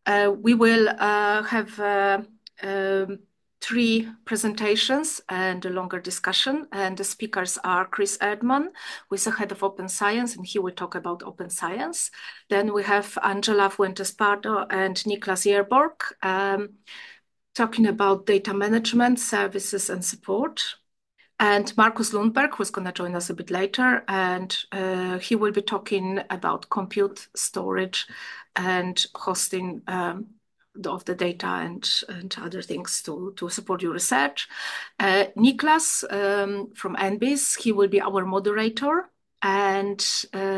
We will have three presentations and a longer discussion. And the speakers are Chris Erdman, who is the head of Open Science, and he will talk about open science. Then we have Angela Fuentes-Pardo and Niklas Jerborg talking about data management, services, and support. And Markus Lundberg, who's going to join us a bit later, and he will be talking about compute, storage, and hosting of the data and other things to support your research. Niklas from NBIS, he will be our moderator, and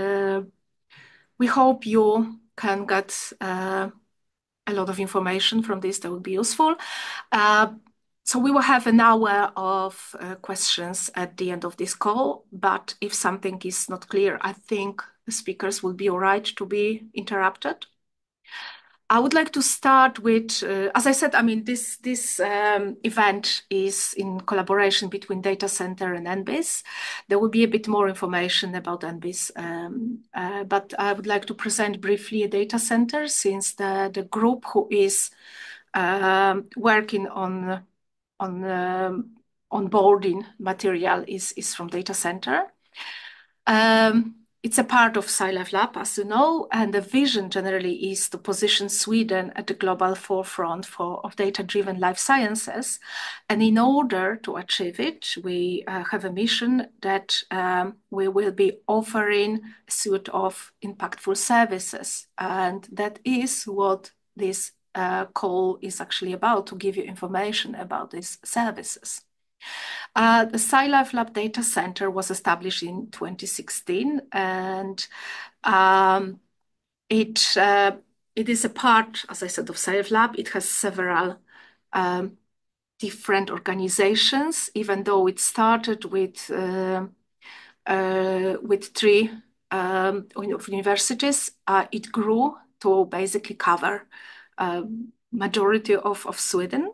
we hope you can get a lot of information from this that will be useful. So we will have an hour of questions at the end of this call, but if something is not clear, I think the speakers will be all right to be interrupted. I would like to start with, as I said, I mean, this event is in collaboration between Data Center and NBIS. There will be a bit more information about NBIS, but I would like to present briefly a Data Center, since the group who is working on onboarding material is from Data Center. It's a part of SciLifeLab, as you know, and the vision generally is to position Sweden at the global forefront of data-driven life sciences. And in order to achieve it, we have a mission that we will be offering a suite of impactful services. And that is what this call is actually about, to give you information about these services. The SciLifeLab Data Center was established in 2016, and it is a part, as I said, of SciLifeLab. It has several different organizations, even though it started with three universities. It grew to basically cover majority of Sweden.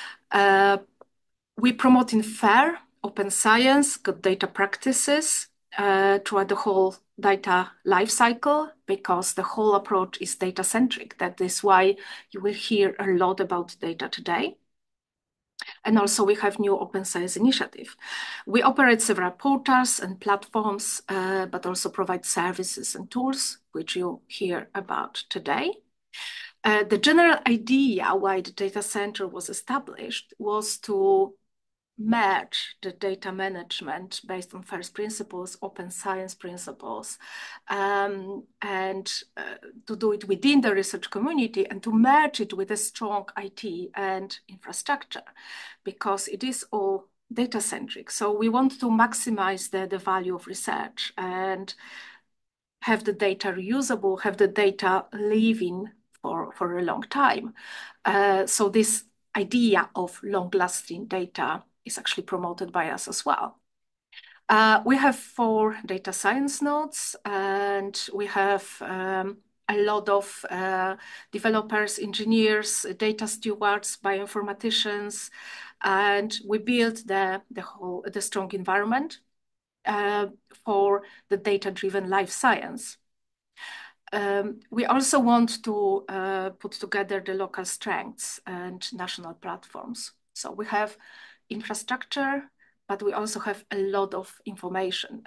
We promote in fair, open science, good data practices throughout the whole data lifecycle, because the whole approach is data-centric. That is why you will hear a lot about data today. And also we have new open science initiative. We operate several portals and platforms, but also provide services and tools, which you'll hear about today. The general idea why the data center was established was to merge the data management based on first principles, open science principles, and to do it within the research community, and to merge it with a strong IT and infrastructure, because it is all data-centric. So we want to maximize the value of research and have the data reusable, have the data living for a long time. So this idea of long-lasting data is actually promoted by us as well. We have 4 data science nodes, and we have a lot of developers, engineers, data stewards, bioinformaticians, and we build the strong environment for the data-driven life science. We also want to put together the local strengths and national platforms. So we have infrastructure, but we also have a lot of information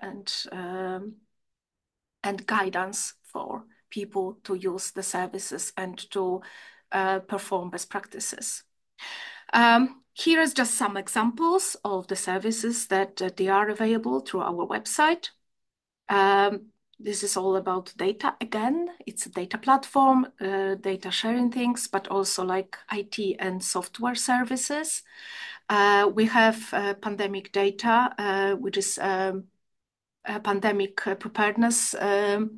and guidance for people to use the services and to perform best practices. Here is just some examples of the services that they are available through our website. This is all about data again. It's a data platform, data sharing things, but also like IT and software services. We have pandemic data, which is pandemic preparedness and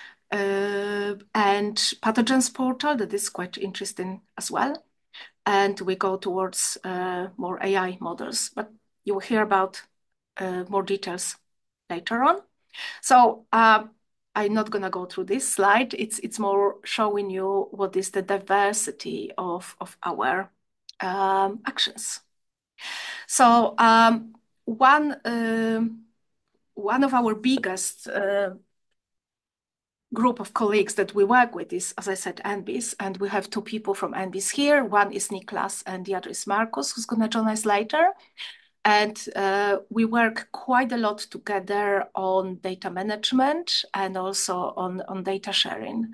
pathogens portal that is quite interesting as well. And we go towards more AI models, but you will hear about more details later on. So I'm not going to go through this slide. It's more showing you what is the diversity of our actions. So one of our biggest group of colleagues that we work with is, as I said, NBIS, and we have two people from NBIS here. One is Niklas and the other is Marcus, who's going to join us later. And we work quite a lot together on data management and also on data sharing.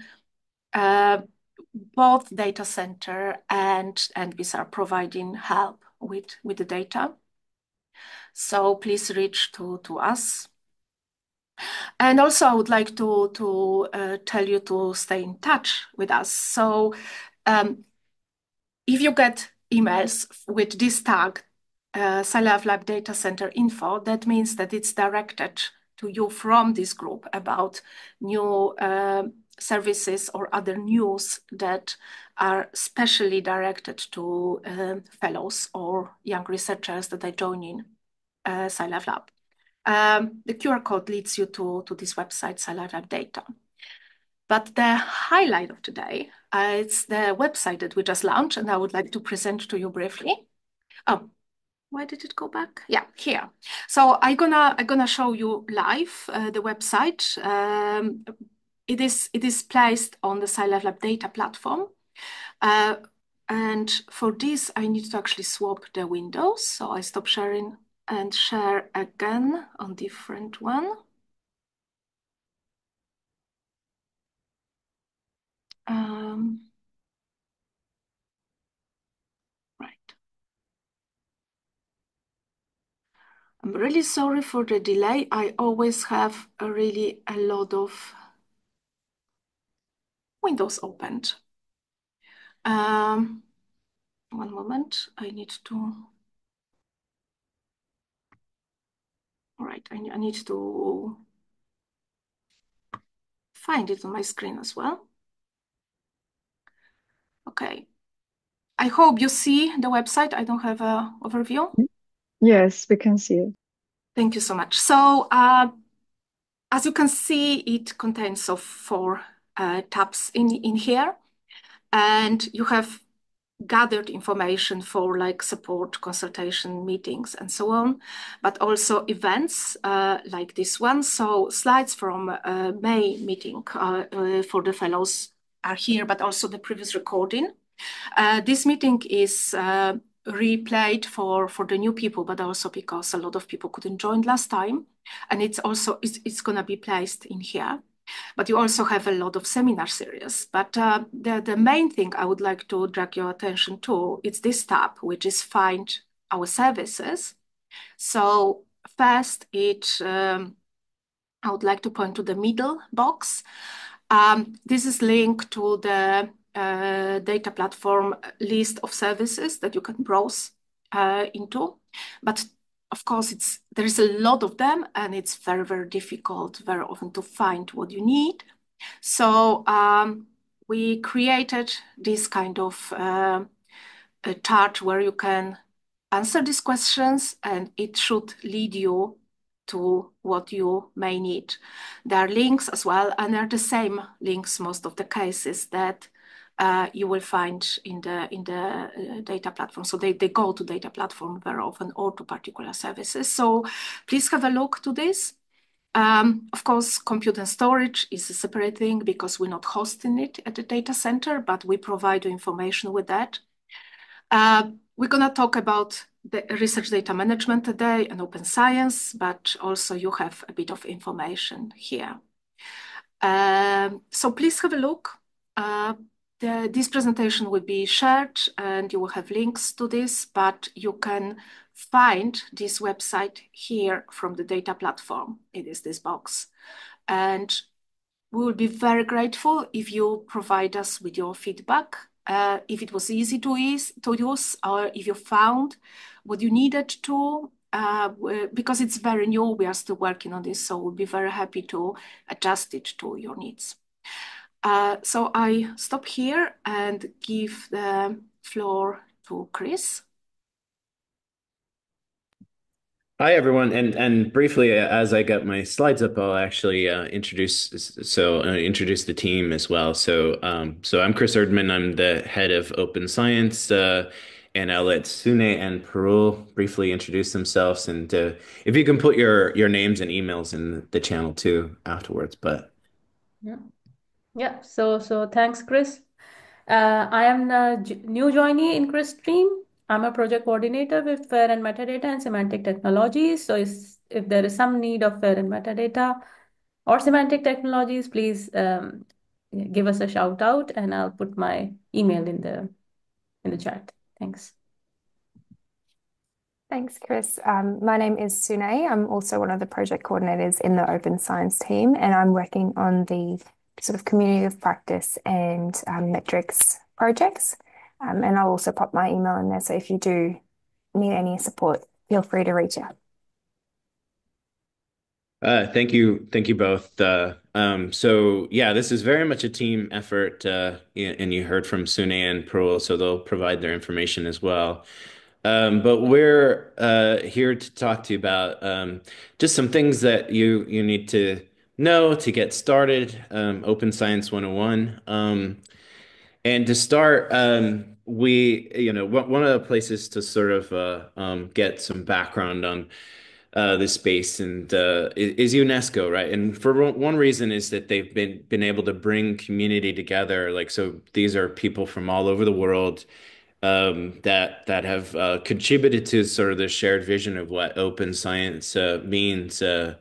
Both data center and NBIS are providing help with the data. So please reach to us. And also, I would like to tell you to stay in touch with us. So if you get emails with this tag, SciLifeLab Data Center Info, that means that it's directed to you from this group about new services or other news that are specially directed to fellows or young researchers that are joining SciLifeLab. The QR code leads you to this website, SciLifeLab Data. But the highlight of today, it's the website that we just launched, and I would like to present to you briefly. Oh, why did it go back? Yeah, here. So I'm gonna show you live the website. It is placed on the SciLifeLab data platform. And for this, I need to actually swap the windows. So I stop sharing and share again on different one. Right. I'm really sorry for the delay. I always have a lot of windows opened. One moment, I need to, all right, I need to find it on my screen as well. Okay. I hope you see the website. I don't have an overview. Yes, we can see it. Thank you so much. So as you can see, it contains of four tabs in here, and you have gathered information for like support, consultation, meetings, and so on, but also events like this one. So slides from May meeting for the fellows are here, but also the previous recording. This meeting is replayed for the new people, but also because a lot of people couldn't join last time. And it's going to be placed in here. But you also have a lot of seminar series. But the main thing I would like to drag your attention to is this tab, which is Find Our Services. So first, I would like to point to the middle box. This is linked to the data platform list of services that you can browse into. But of course, there is a lot of them, and it's very, very difficult very often to find what you need. So we created this kind of a chart where you can answer these questions, and it should lead you to what you may need. There are links as well, and they're the same links most of the cases that you will find in the data platform. So they go to data platform very often or to particular services. So please have a look to this. Of course, compute and storage is a separate thing because we're not hosting it at the data center, but we provide you information with that. We're going to talk about the research data management today and open science, but also you have a bit of information here. So please have a look. This presentation will be shared and you will have links to this, but you can find this website here from the data platform. It is this box. And we will be very grateful if you provide us with your feedback. If it was easy to use, or if you found what you needed to, because it's very new, we are still working on this, so we'll be very happy to adjust it to your needs. So I stop here and give the floor to Chris. Hi, everyone. And briefly, as I got my slides up, I'll actually introduce the team as well. So I'm Chris Erdman. I'm the head of open science, and I'll let Sune and Parul briefly introduce themselves. And if you can put your names and emails in the channel too afterwards. But Yeah. Yeah, so thanks, Chris. I am a new joinee in Chris team. I'm a project coordinator with FAIR and metadata and semantic technologies. So if there is some need of FAIR and metadata or semantic technologies, please give us a shout out, and I'll put my email in the chat. Thanks. Thanks, Chris. My name is Sune. I'm also one of the project coordinators in the Open Science team, and I'm working on the sort of community of practice and metrics projects. And I'll also pop my email in there. So if you do need any support, feel free to reach out. Thank you both. So yeah, this is very much a team effort, and you heard from Sune and Parul, so they'll provide their information as well. But we're here to talk to you about just some things that you need to know to get started. Open Science 101. And to start, one of the places to sort of get some background on this space and is UNESCO, right? And for one reason is that they've been able to bring community together. Like, so these are people from all over the world that have contributed to sort of the shared vision of what open science means.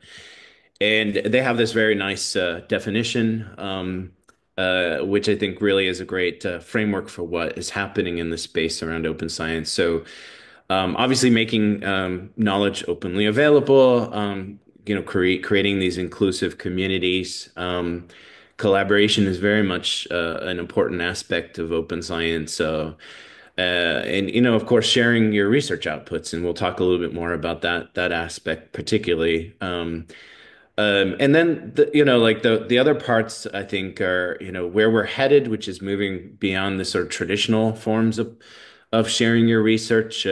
And they have this very nice definition, which I think really is a great framework for what is happening in the space around open science. So, obviously, making knowledge openly available, creating these inclusive communities. Collaboration is very much an important aspect of open science. And of course, sharing your research outputs, and we'll talk a little bit more about that aspect particularly. And then like the other parts I think are where we're headed, which is moving beyond the sort of traditional forms of sharing your research.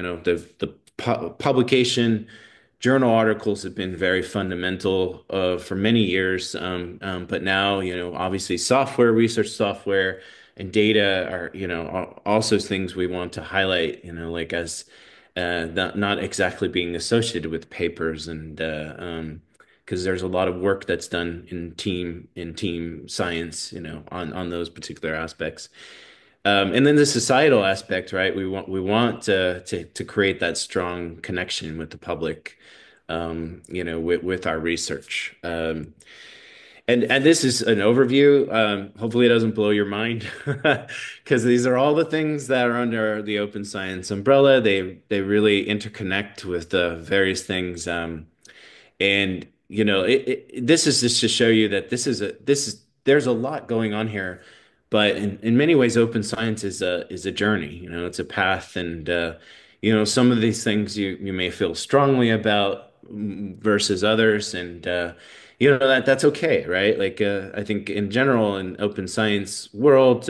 The publication journal articles have been very fundamental for many years, but now obviously software, research software, and data are also things we want to highlight. Like as not exactly being associated with papers and because there's a lot of work that's done in team science, on those particular aspects. And then the societal aspect, right? We want to create that strong connection with the public, with our research. And this is an overview. Hopefully, it doesn't blow your mind, because these are all the things that are under the open science umbrella. They really interconnect with the various things. And this is just to show you that there's a lot going on here, but in many ways, open science is a journey. It's a path, and some of these things you may feel strongly about versus others, and that's okay, right? Like I think in general in open science world,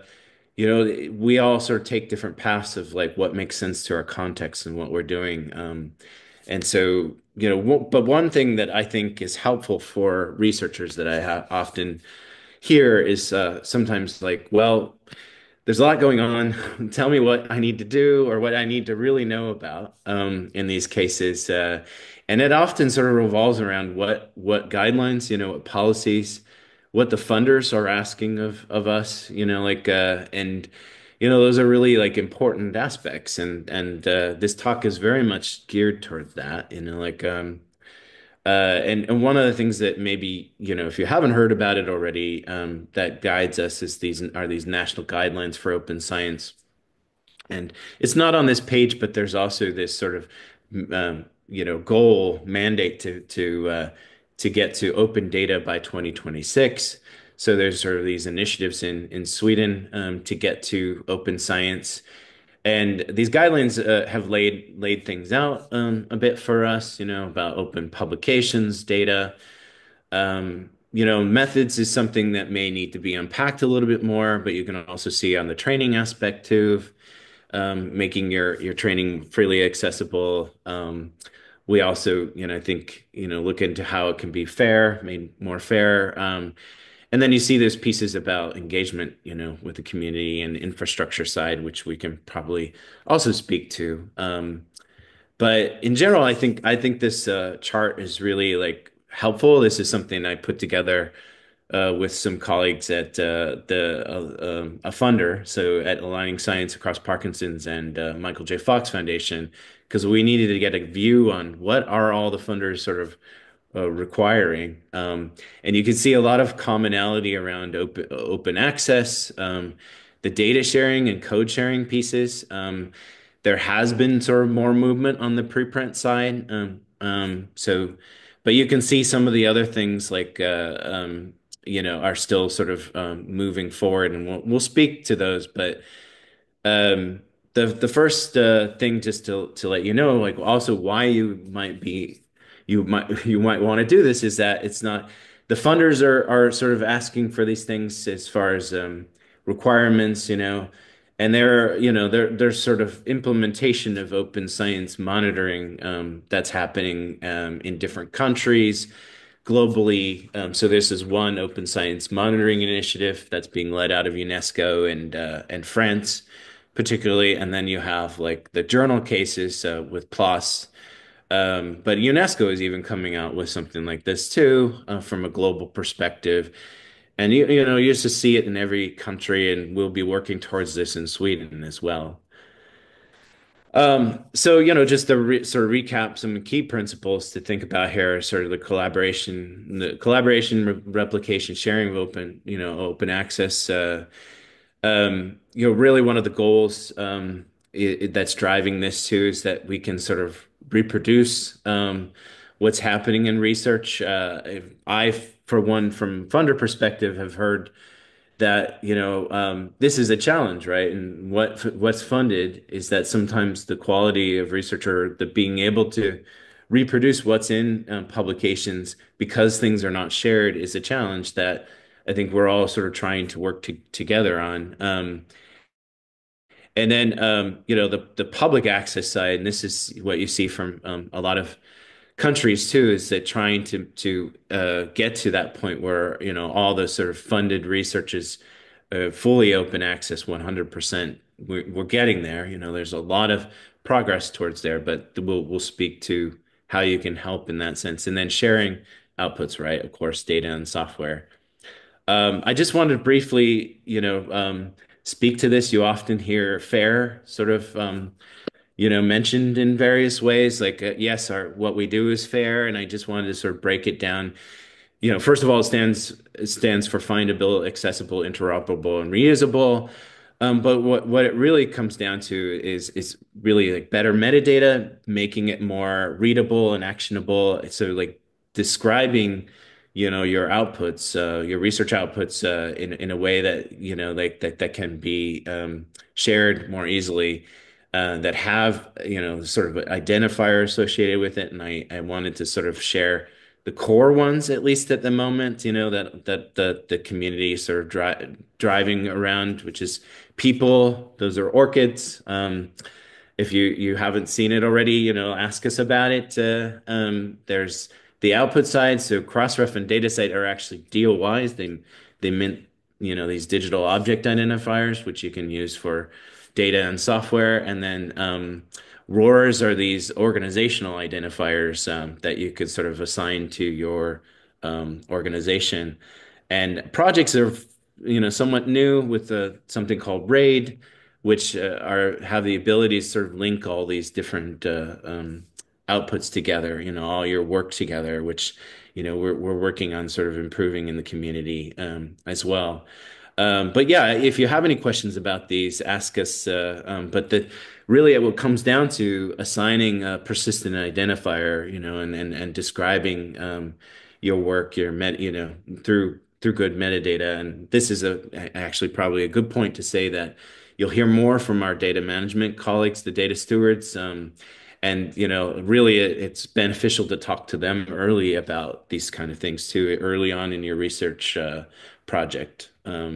we all sort of take different paths of like what makes sense to our context and what we're doing. And so, but one thing that I think is helpful for researchers that I often hear is sometimes like, well, there's a lot going on. Tell me what I need to do or what I need to really know about in these cases. And it often sort of revolves around what guidelines, what policies, what the funders are asking of us, and those are really like important aspects. And this talk is very much geared towards that, and one of the things that maybe, if you haven't heard about it already, that guides us is these national guidelines for open science. And it's not on this page, but there's also this sort of, goal mandate to get to open data by 2026. So there's sort of these initiatives in Sweden to get to open science. And these guidelines have laid things out a bit for us, about open publications, data. Methods is something that may need to be unpacked a little bit more, but you can also see on the training aspect too, making your training freely accessible. We also, I think, look into how it can be fair, made more fair. And then you see those pieces about engagement, with the community and infrastructure side, which we can probably also speak to. But in general, I think this chart is really like helpful. This is something I put together with some colleagues at a funder, so at Aligning Science Across Parkinson's and Michael J. Fox Foundation, because we needed to get a view on what are all the funders sort of requiring. And you can see a lot of commonality around open access, the data sharing and code sharing pieces. There has been sort of more movement on the preprint side. But you can see some of the other things like, are still sort of moving forward, and we'll speak to those. But um, the first thing, just to let you know, like also why you might want to do this, is that it's not, the funders are sort of asking for these things as far as requirements, and there's sort of implementation of open science monitoring that's happening in different countries globally. So this is one open science monitoring initiative that's being led out of UNESCO and France, particularly. And then you have like the journal cases with PLOS. But UNESCO is even coming out with something like this too, from a global perspective. And you used to see it in every country, and we'll be working towards this in Sweden as well. So, just to sort of recap some key principles to think about here, sort of the collaboration, replication, sharing of open access. Really one of the goals that's driving this too is that we can sort of reproduce what's happening in research. I, for one, from funder perspective, have heard that this is a challenge, right? And what's funded is that sometimes the quality of research, or the being able to reproduce what's in publications, because things are not shared, is a challenge that I think we're all sort of trying to work together on. And then the public access side, and this is what you see from a lot of countries too, is that trying to get to that point where all the sort of funded research is fully open access, 100%. We're getting there. There's a lot of progress towards there, but we'll speak to how you can help in that sense, and then sharing outputs, right? Of course, data and software. I just wanted to briefly, speak to this. You often hear FAIR sort of mentioned in various ways, like yes, what we do is fair, and I just wanted to sort of break it down. First of all, it stands for findable, accessible, interoperable, and reusable. But what it really comes down to is really like better metadata, making it more readable and actionable. So like describing, your outputs, your research outputs, in a way that like that can be shared more easily, that have sort of identifier associated with it. And I wanted to sort of share the core ones, at least at the moment, that the community sort of driving around, which is people. Those are orchids. If you haven't seen it already, ask us about it. There's the output side. So Crossref and DataCite are actually DOIs. They mint these digital object identifiers, which you can use for data and software. And then RORs are these organizational identifiers that you could sort of assign to your organization. And projects are somewhat new with something called RAID, which have the ability to sort of link all these different outputs together, all your work together, which we're working on sort of improving in the community as well. But yeah, if you have any questions about these, ask us. But really, what comes down to assigning a persistent identifier, and describing your work, through good metadata. And this is actually probably a good point to say that you'll hear more from our data management colleagues, the data stewards. And really, it's beneficial to talk to them early about these kind of things too, early on in your research project.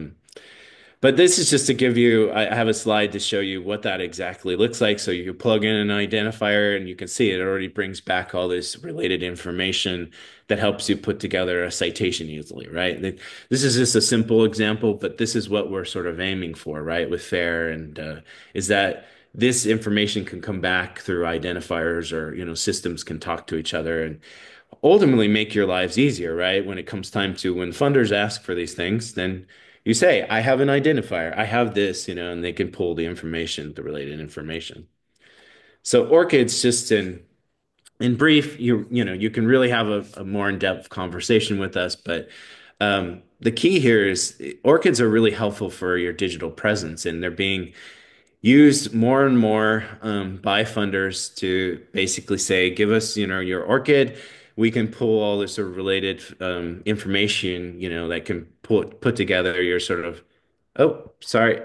But this is just to give you, I have a slide to show you what that exactly looks like. So you plug in an identifier and you can see it already brings back all this related information that helps you put together a citation easily, right? This is just a simple example, but this is what we're sort of aiming for, right, with FAIR, and is that this information can come back through identifiers, or systems can talk to each other, and ultimately make your lives easier, right? When it comes time to when funders ask for these things, then you say, I have an identifier, I have this, and they can pull the information, the related information. So ORCID's just in brief, you can really have a more in-depth conversation with us, but the key here is ORCIDs are really helpful for your digital presence, and they're being used more and more by funders to basically say, give us, your ORCID. We can pull all this sort of related information, that can put together your sort of, oh, sorry.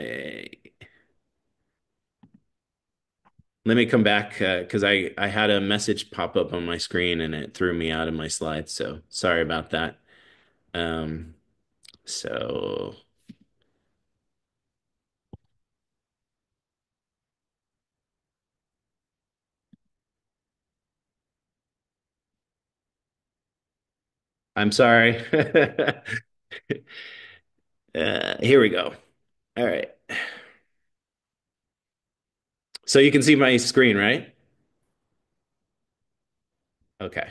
Let me come back because I had a message pop up on my screen and it threw me out of my slides. So sorry about that. Um, so I'm sorry. Here we go. All right. So you can see my screen, right? Okay.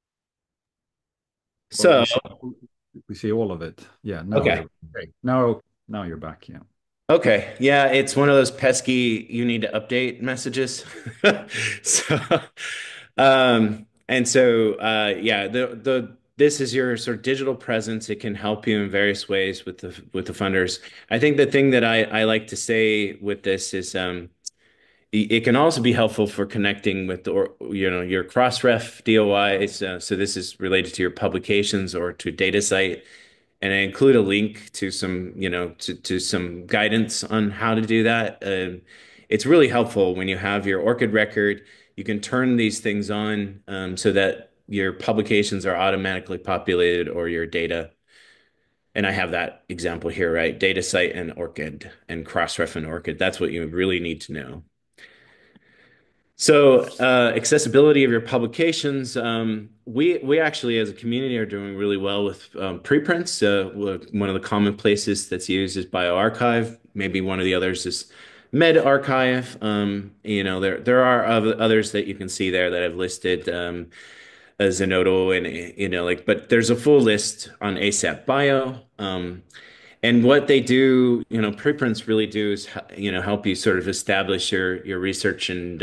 Well, So, we see all of it. Yeah, now okay. you're okay. Now you're back. Yeah. Okay. Yeah, it's one of those pesky you need to update messages. So, and so yeah, the this is your sort of digital presence. It can help you in various ways with the funders. I think the thing that I like to say with this is it can also be helpful for connecting with your Crossref DOIs. So this is related to your publications or to DataCite. And I include a link to some, to some guidance on how to do that. It's really helpful when you have your ORCID record. You can turn these things on so that your publications are automatically populated or your data. And I have that example here, right? DataCite and ORCID and Crossref and ORCID. That's what you really need to know. So accessibility of your publications, we actually as a community are doing really well with preprints. One of the common places that's used is bioRxiv. Maybe one of the others is medRxiv. There are others that you can see there that I've listed as Zenodo and but there's a full list on ASAP Bio. And what they do, preprints really do is, help you sort of establish your research and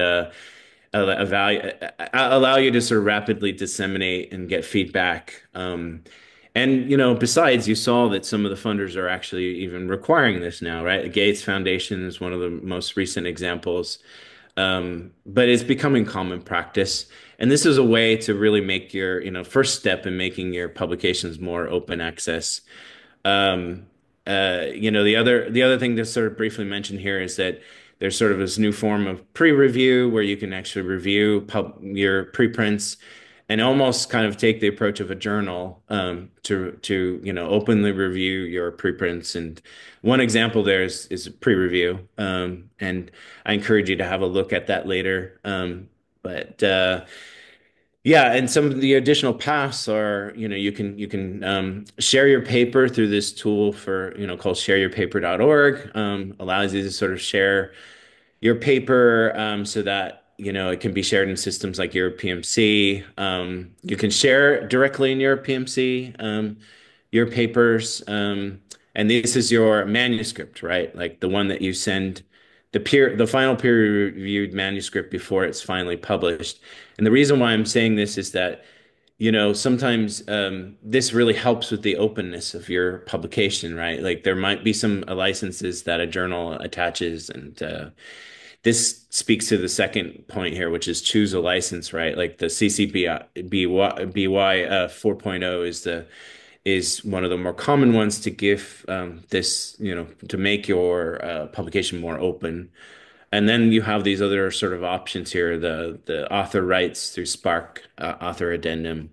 allow you to sort of rapidly disseminate and get feedback. And besides, you saw that some of the funders are actually even requiring this now, right? The Gates Foundation is one of the most recent examples. But it's becoming common practice. And this is a way to really make your, first step in making your publications more open access. Um, the other thing to sort of briefly mention here is that there's sort of this new form of pre-review where you can actually review your preprints and almost kind of take the approach of a journal to openly review your preprints. And one example there is a pre-review, and I encourage you to have a look at that later. But yeah, and some of the additional paths are, you can share your paper through this tool for, called shareyourpaper.org. Allows you to sort of share your paper so that, it can be shared in systems like your PMC. You can share directly in your PMC, your papers. And this is your manuscript, right? Like the one that you send the final peer-reviewed manuscript before it's finally published. And the reason why I'm saying this is that, sometimes this really helps with the openness of your publication, right? Like there might be some licenses that a journal attaches, and this speaks to the second point here, which is choose a license, right? Like the CC BY 4.0 is one of the more common ones to give this, to make your publication more open. And then you have these other sort of options here, the author rights through Spark, author addendum.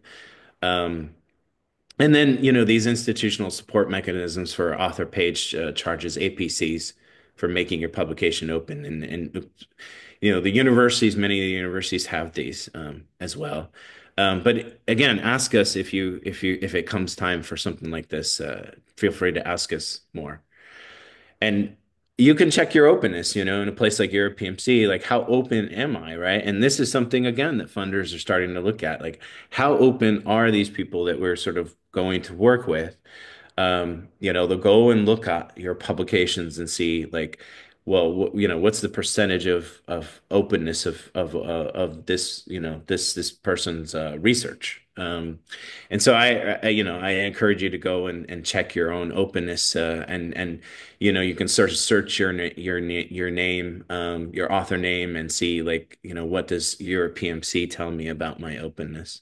And then, these institutional support mechanisms for author page charges, APCs, for making your publication open. And the universities, many of the universities have these as well. But again, ask us if it comes time for something like this. Feel free to ask us more. And you can check your openness, in a place like your PMC, like how open am I, right? And this is something again that funders are starting to look at, like how open are these people that we're sort of going to work with? They'll go and look at your publications and see like, well, what's the percentage of openness of this, this person's research. And so I encourage you to go and check your own openness, and you can search your name, your author name, and see like, what does your PMC tell me about my openness?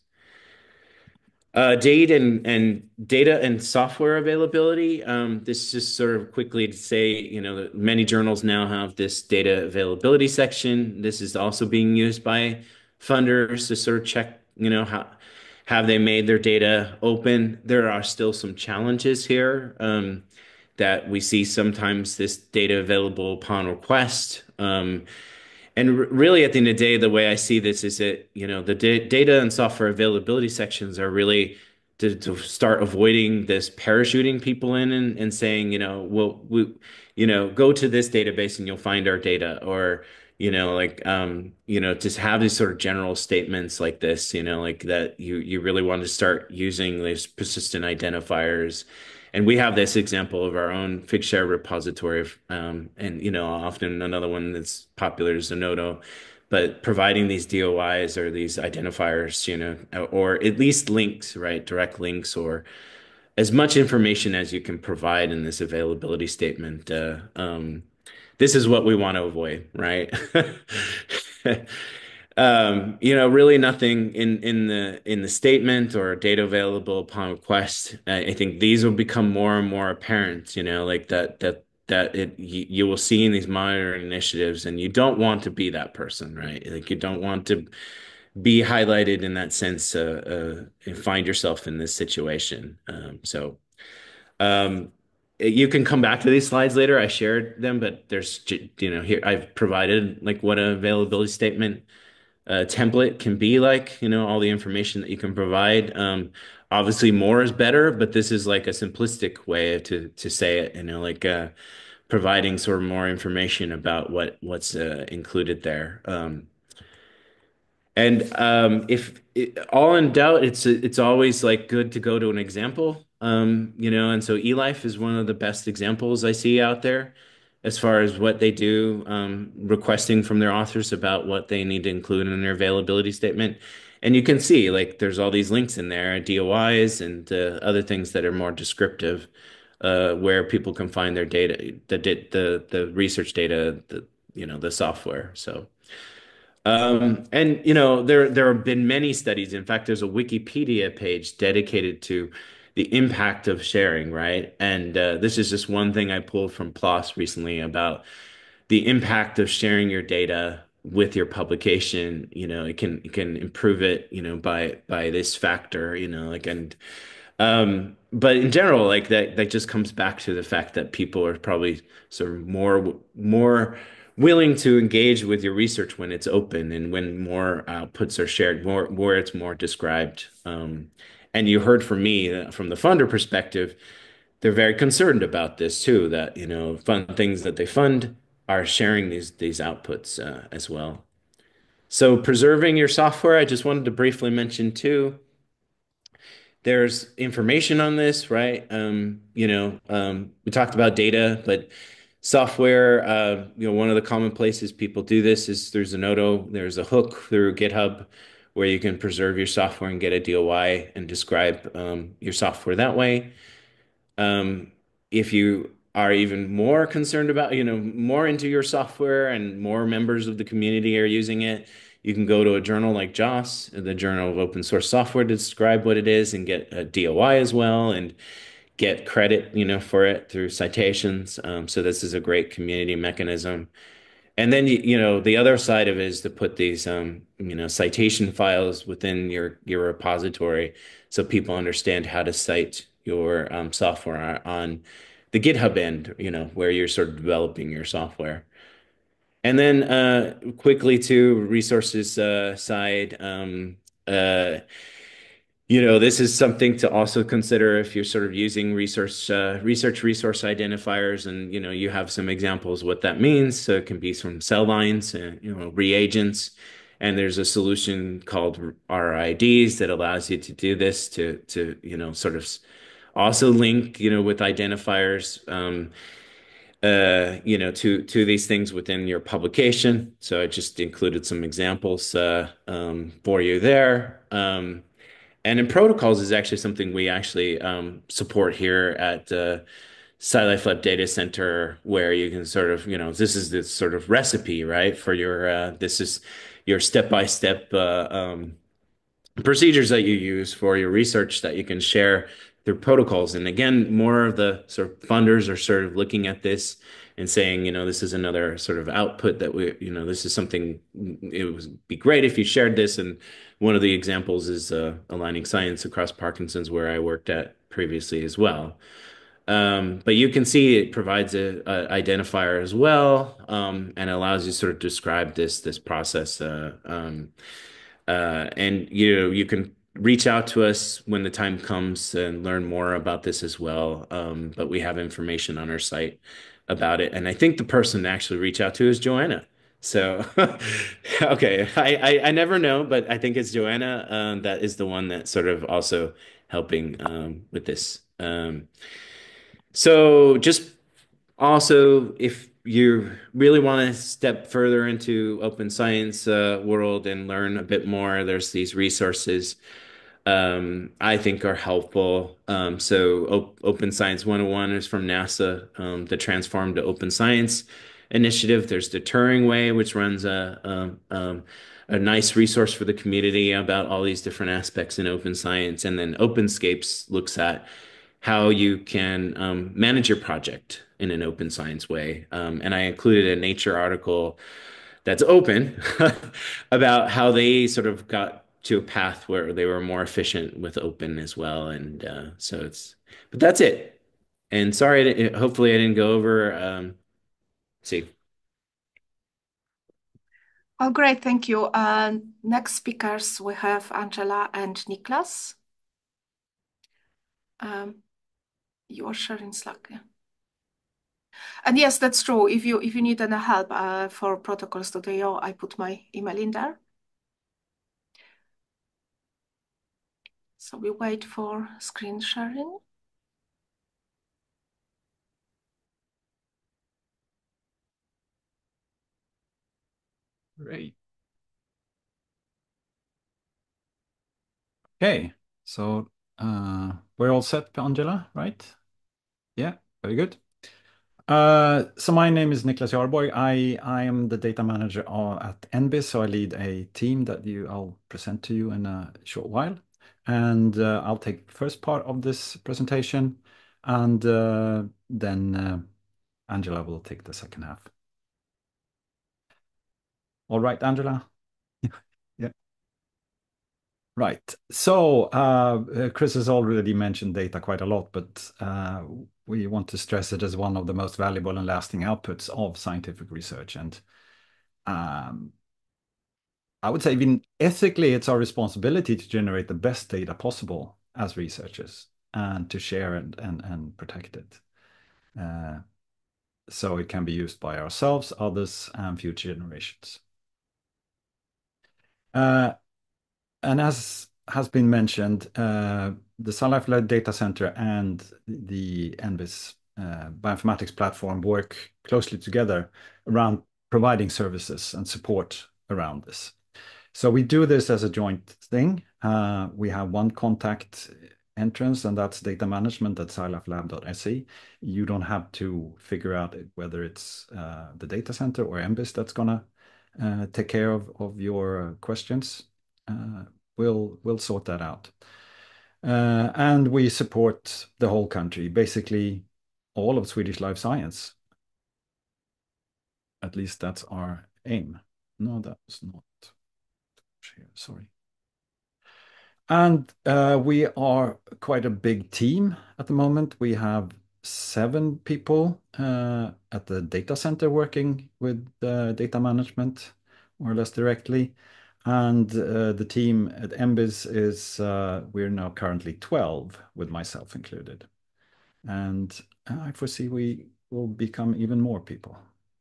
Data and software availability. This just sort of quickly to say, that many journals now have this data availability section. This is also being used by funders to sort of check, how have they made their data open. There are still some challenges here, that we see sometimes this data available upon request. And really, at the end of the day, the way I see this is that, the data and software availability sections are really to start avoiding this parachuting people in and saying, well, go to this database and you'll find our data, or, just have these sort of general statements like this, like that you really want to start using these persistent identifiers. And we have this example of our own Figshare repository and often another one that's popular is Zenodo, but providing these DOIs or these identifiers, or at least links, right? Direct links, or as much information as you can provide in this availability statement. This is what we want to avoid, right? Really nothing in the statement or data available upon request. I think these will become more and more apparent, like you will see in these monitoring initiatives, and you don't want to be that person, right? Like you don't want to be highlighted in that sense, and find yourself in this situation. Um, you can come back to these slides later. I shared them, but here I've provided like what an availability statement template can be like, all the information that you can provide. Obviously more is better, but this is like a simplistic way to say it, like providing sort of more information about what's included there. And if all in doubt, it's always like good to go to an example. And so eLife is one of the best examples I see out there as far as what they do, requesting from their authors about what they need to include in their availability statement. And you can see like there's all these links in there, DOIs and other things that are more descriptive, where people can find their data, the research data, the software. So. And there have been many studies. In fact, there's a Wikipedia page dedicated to the impact of sharing, right? And this is just one thing I pulled from PLOS recently about the impact of sharing your data with your publication. It can improve it, by this factor, like and but in general, like that just comes back to the fact that people are probably sort of more willing to engage with your research when it's open and when more outputs are shared, more where it's more described. And you heard from me, from the funder perspective, they're very concerned about this too, that fund things that they fund are sharing these outputs as well. So preserving your software, I just wanted to briefly mention too. There's information on this, right? We talked about data, but software, one of the common places people do this is through Zenodo. There's a hook through GitHub where you can preserve your software and get a DOI and describe your software that way. If you are even more concerned about, more into your software and more members of the community are using it, you can go to a journal like JOSS, the Journal of Open Source Software, to describe what it is and get a DOI as well and get credit, for it through citations. So this is a great community mechanism. And then the other side of it is to put these citation files within your repository so people understand how to cite your software on the GitHub end, where you're sort of developing your software. And then quickly to resources side, uh, This is something to also consider if you're sort of using research resource identifiers, and you have some examples what that means. So it can be from cell lines and reagents, and there's a solution called RIDs that allows you to do this to sort of also link with identifiers to these things within your publication. So I just included some examples for you there. And in protocols is actually something we actually support here at SciLifeLab Data Center, where you can sort of, this is the sort of recipe, right, for this is your step-by-step procedures that you use for your research that you can share through protocols. And again, more of the sort of funders are sort of looking at this and saying, this is another sort of output that this is something, it would be great if you shared this. And one of the examples is Aligning Science Across Parkinson's, where I worked at previously as well. But you can see it provides a identifier as well, and allows you to sort of describe this process. And you can reach out to us when the time comes and learn more about this as well. But we have information on our site about it. And I think the person to actually reach out to is Joanna. So, okay, I never know, but I think it's Joanna that is the one that's sort of also helping with this. So just also, if you really want to step further into open science world and learn a bit more, there's these resources I think are helpful. So Open Science 101 is from NASA, the Transform to Open Science initiative. There's the Turing Way, which runs a nice resource for the community about all these different aspects in open science. And then OpenScapes looks at how you can manage your project in an open science way. And I included a Nature article that's open about how they sort of got to a path where they were more efficient with open as well. And but that's it. And sorry, hopefully I didn't go over. See. Oh, great, thank you. Next speakers, we have Angela and Niklas. You are sharing Slack, yeah. And yes, that's true. If you need any help for protocols.io, I put my email in there. So we wait for screen sharing. Great. Okay, so we're all set, Angela, right? Yeah, very good. So my name is Niklas Jarborg. I am the data manager at NBIS, so I lead a team that I'll present to you in a short while. And I'll take the first part of this presentation, and then Angela will take the second half. All right, Angela? Yeah. Right. So Chris has already mentioned data quite a lot, but we want to stress it as one of the most valuable and lasting outputs of scientific research. And I would say even ethically, it's our responsibility to generate the best data possible as researchers and to share and protect it. So it can be used by ourselves, others, and future generations. And as has been mentioned, the SciLifeLab Data Center and the NBIS bioinformatics platform work closely together around providing services and support around this. So we do this as a joint thing. We have one contact entrance, and that's data management at scilifelab.se. You don't have to figure out whether it's the data center or NBIS that's going to take care of your questions. We'll sort that out. And we support the whole country, basically all of Swedish life science. At least that's our aim. No, that was not here, sorry. And we are quite a big team at the moment. We have 7 people at the data center working with data management, more or less directly. And the team at NBIS is, we're now currently 12, with myself included. And I foresee we will become even more people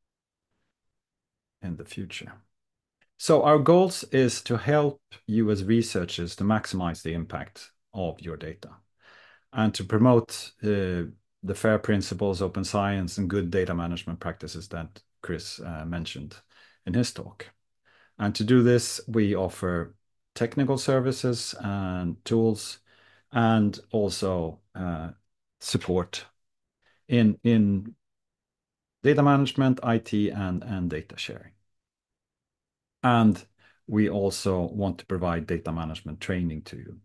in the future. So our goals is to help you as researchers to maximize the impact of your data and to promote the FAIR principles, open science, and good data management practices that Chris mentioned in his talk. And to do this, we offer technical services and tools and also support in data management, IT, and data sharing. And we also want to provide data management training to you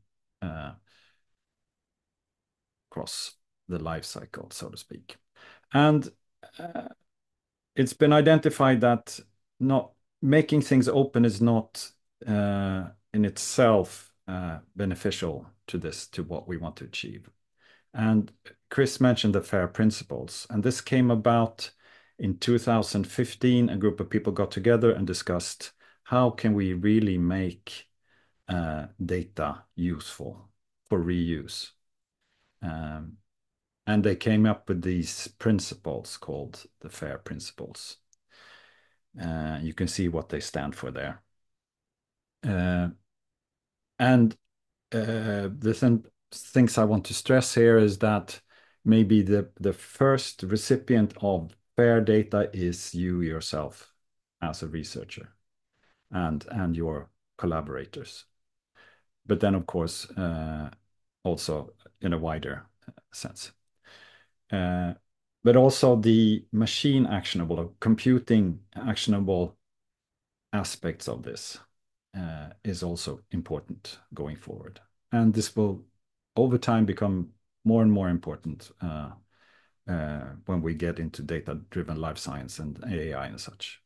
across the life cycle, so to speak. And it's been identified that not making things open is not in itself beneficial to what we want to achieve. And Chris mentioned the FAIR principles, and this came about in 2015. A group of people got together and discussed how can we really make data useful for reuse. And they came up with these principles called the FAIR principles. You can see what they stand for there. And the things I want to stress here is that maybe the first recipient of FAIR data is you yourself as a researcher and your collaborators. But then, of course, also in a wider sense. But also the machine actionable or computing actionable aspects of this is also important going forward. And this will, over time, become more and more important when we get into data-driven life science and AI and such.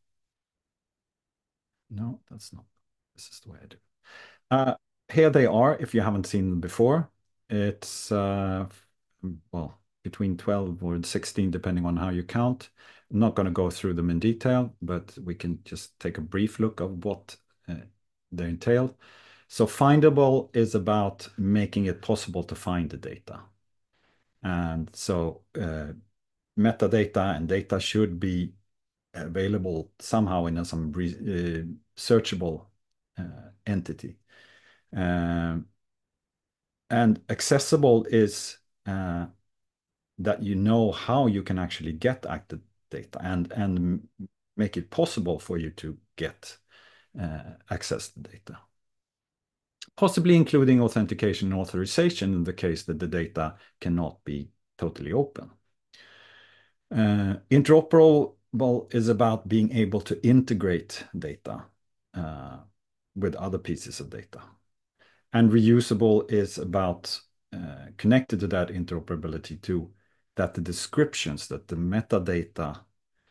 No, that's not. This is the way I do. Here they are, if you haven't seen them before. It's, well, between 12 or 16, depending on how you count. I'm not going to go through them in detail, but we can just take a brief look of what they entail. So findable is about making it possible to find the data. And so metadata and data should be available somehow in some searchable entity. And accessible is that you know how you can actually get at the data and make it possible for you to get access to data. Possibly including authentication and authorization in the case that the data cannot be totally open. Interoperable is about being able to integrate data with other pieces of data. And reusable is about connected to that interoperability too, that the descriptions, that the metadata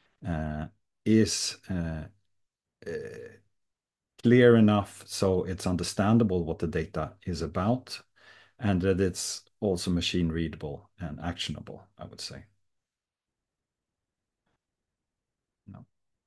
is clear enough so it's understandable what the data is about, and that it's also machine readable and actionable, I would say. No.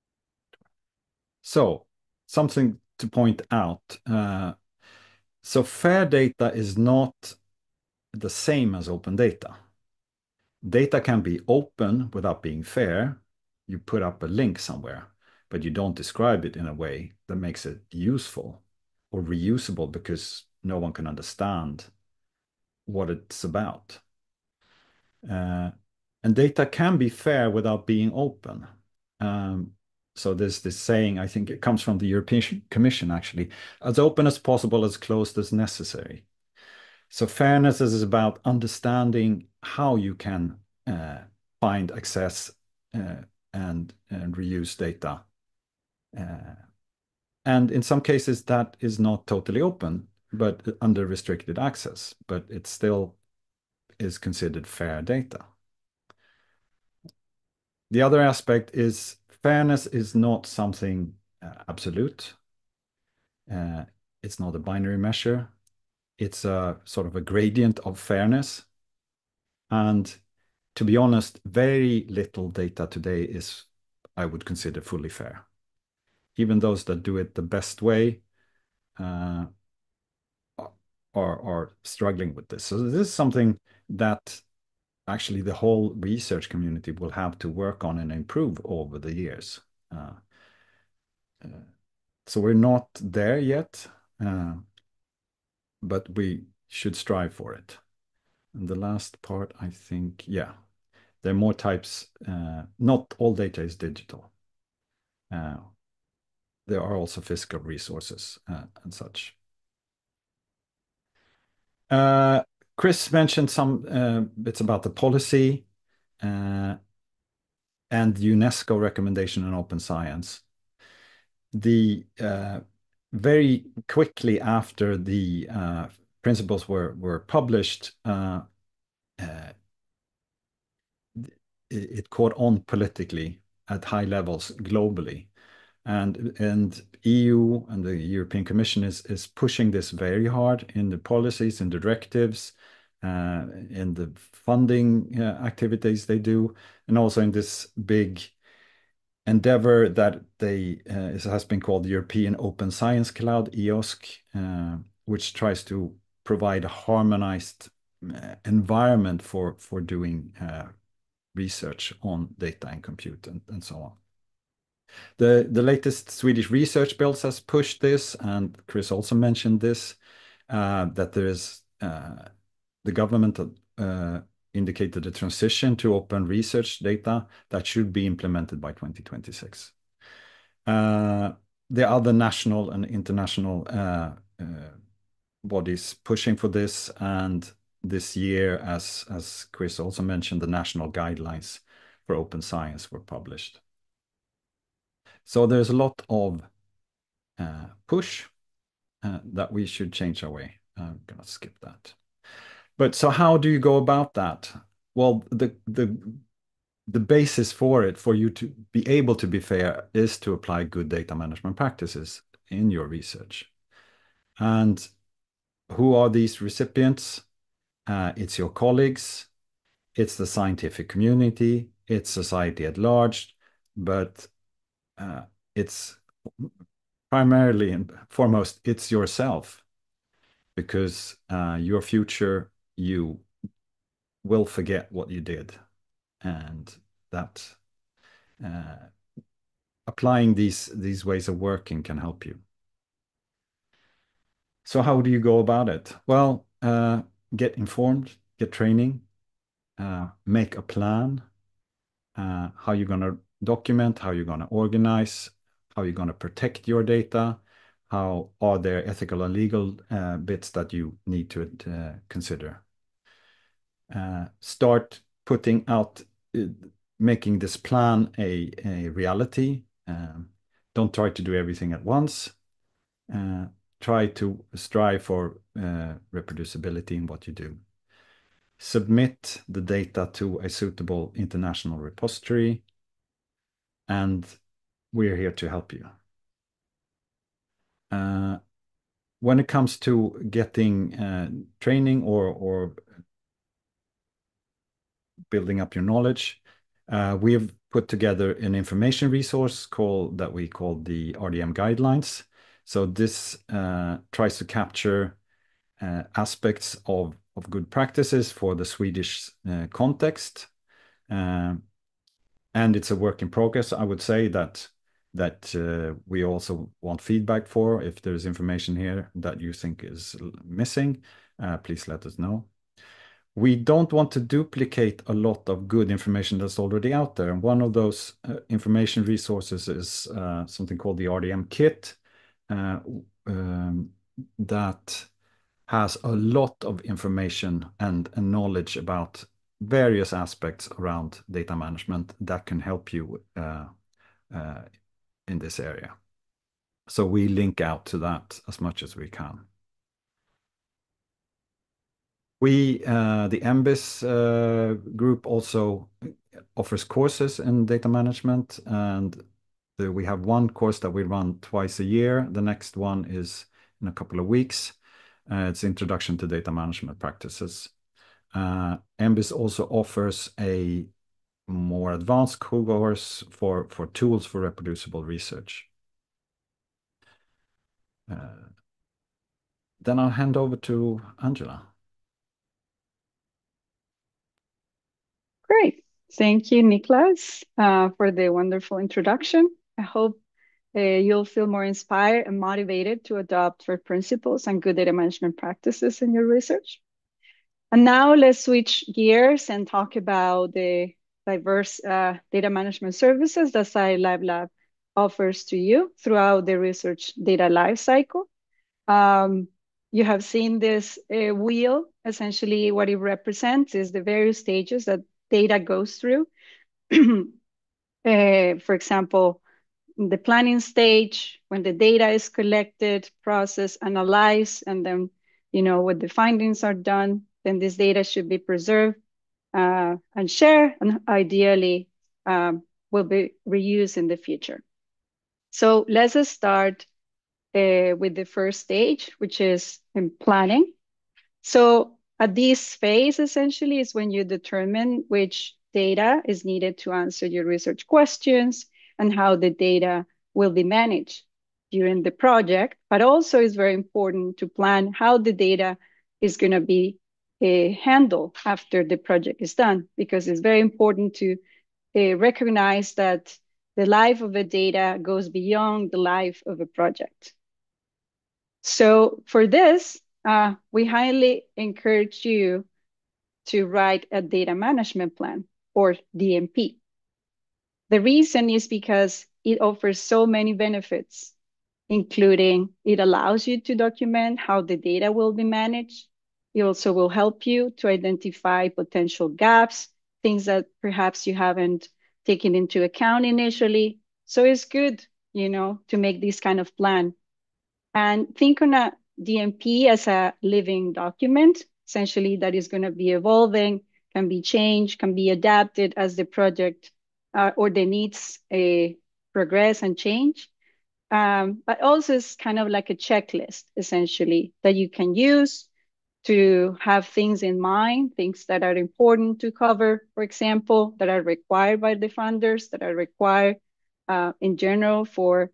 So something to point out. So fair data is not the same as open data. Data can be open without being fair. You put up a link somewhere, but you don't describe it in a way that makes it useful or reusable because no one can understand what it's about. And data can be fair without being open. So there's this saying, I think it comes from the European Commission actually, as open as possible, as closed as necessary. So fairness is about understanding how you can find access and reuse data. And in some cases that is not totally open, but under restricted access, but it still is considered fair data. The other aspect is fairness is not something absolute. It's not a binary measure. It's a sort of a gradient of fairness. And to be honest, very little data today is, I would consider, fully fair. Even those that do it the best way are struggling with this. So this is something that actually the whole research community will have to work on and improve over the years. So we're not there yet, but we should strive for it. And the last part, I think, yeah, there are more types. Not all data is digital. There are also physical resources and such. Chris mentioned some bits about the policy and UNESCO recommendation on open science. The very quickly after the principles were published, it caught on politically at high levels globally. And EU and the European Commission is pushing this very hard in the policies and directives, in the funding activities they do, and also in this big endeavor that it has been called the European Open Science Cloud, EOSC, which tries to provide a harmonized environment for doing research on data and compute and so on. The latest Swedish research bills has pushed this, and Chris also mentioned this, that there is the government indicated a transition to open research data that should be implemented by 2026. There are other national and international bodies pushing for this, and this year, as Chris also mentioned, the national guidelines for open science were published. So there's a lot of push that we should change our way. I'm gonna skip that. But so how do you go about that? Well, the basis for it, for you to be able to be fair, is to apply good data management practices in your research. And who are these recipients? It's your colleagues, it's the scientific community, it's society at large, but it's primarily and foremost, it's yourself, because your future, you will forget what you did, and that applying these ways of working can help you. So how do you go about it? Well, get informed, get training, make a plan, how you're going to document, how you're going to organize, how you're going to protect your data, how are there ethical and legal bits that you need to consider. Start putting out, making this plan a reality. Don't try to do everything at once. Try to strive for reproducibility in what you do. Submit the data to a suitable international repository, and we're here to help you. When it comes to getting training or building up your knowledge, we have put together an information resource that we call the RDM guidelines. So this tries to capture aspects of good practices for the Swedish context. And it's a work in progress. I would say that we also want feedback for. If there's information here that you think is missing, please let us know. We don't want to duplicate a lot of good information that's already out there. And one of those information resources is something called the RDM kit, that has a lot of information and knowledge about various aspects around data management that can help you in this area. So we link out to that as much as we can. The MBIS group also offers courses in data management, and we have one course that we run twice a year. The next one is in a couple of weeks. It's Introduction to Data Management Practices. MBIS also offers a more advanced course for tools for reproducible research. then I'll hand over to Angela. Great. Thank you, Niklas, for the wonderful introduction. I hope you'll feel more inspired and motivated to adopt FAIR principles and good data management practices in your research. And now let's switch gears and talk about the diverse data management services that SciLifeLab offers to you throughout the research data lifecycle. You have seen this wheel. Essentially, what it represents is the various stages that data goes through. For example, the planning stage, when the data is collected, processed, analyzed, and then, when the findings are done, then this data should be preserved and shared, and ideally will be reused in the future. So let's start with the first stage, which is in planning. So at this phase, essentially, is when you determine which data is needed to answer your research questions and how the data will be managed during the project. But also it's very important to plan how the data is going to be handled after the project is done, because it's very important to recognize that the life of the data goes beyond the life of a project. So for this, we highly encourage you to write a data management plan, or DMP. The reason is because it offers so many benefits, including it allows you to document how the data will be managed. It also will help you to identify potential gaps, things that perhaps you haven't taken into account initially. So it's good, to make this kind of plan. And think on a DMP as a living document, essentially, that is going to be evolving, can be changed, can be adapted as the project or the needs progress and change. But also it's kind of like a checklist, essentially, that you can use to have things in mind, things that are important to cover, for example, that are required by the funders, that are required in general for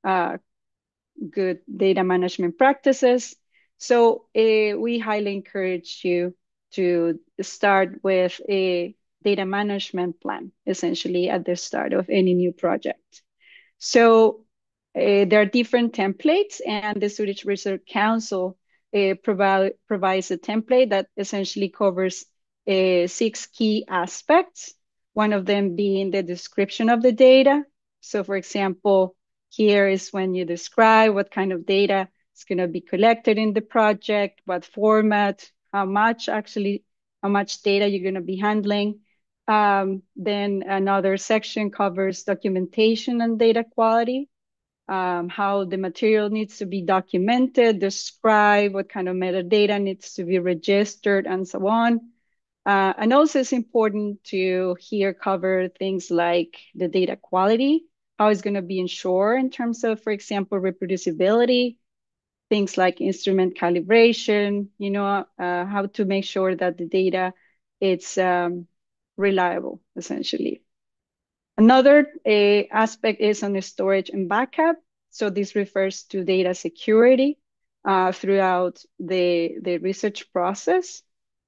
good data management practices. So we highly encourage you to start with a data management plan, essentially, at the start of any new project. So there are different templates, and the Swedish Research Council provides a template that essentially covers 6 key aspects, one of them being the description of the data. So for example, here is when you describe what kind of data is going to be collected in the project, what format, how much data you're going to be handling. Then another section covers documentation and data quality, how the material needs to be documented, describe what kind of metadata needs to be registered, and so on. And also it's important to here cover things like the data quality, how it's going to be ensured in terms of, for example, reproducibility, things like instrument calibration, how to make sure that the data it's reliable, essentially. Another aspect is on the storage and backup. So this refers to data security throughout the research process.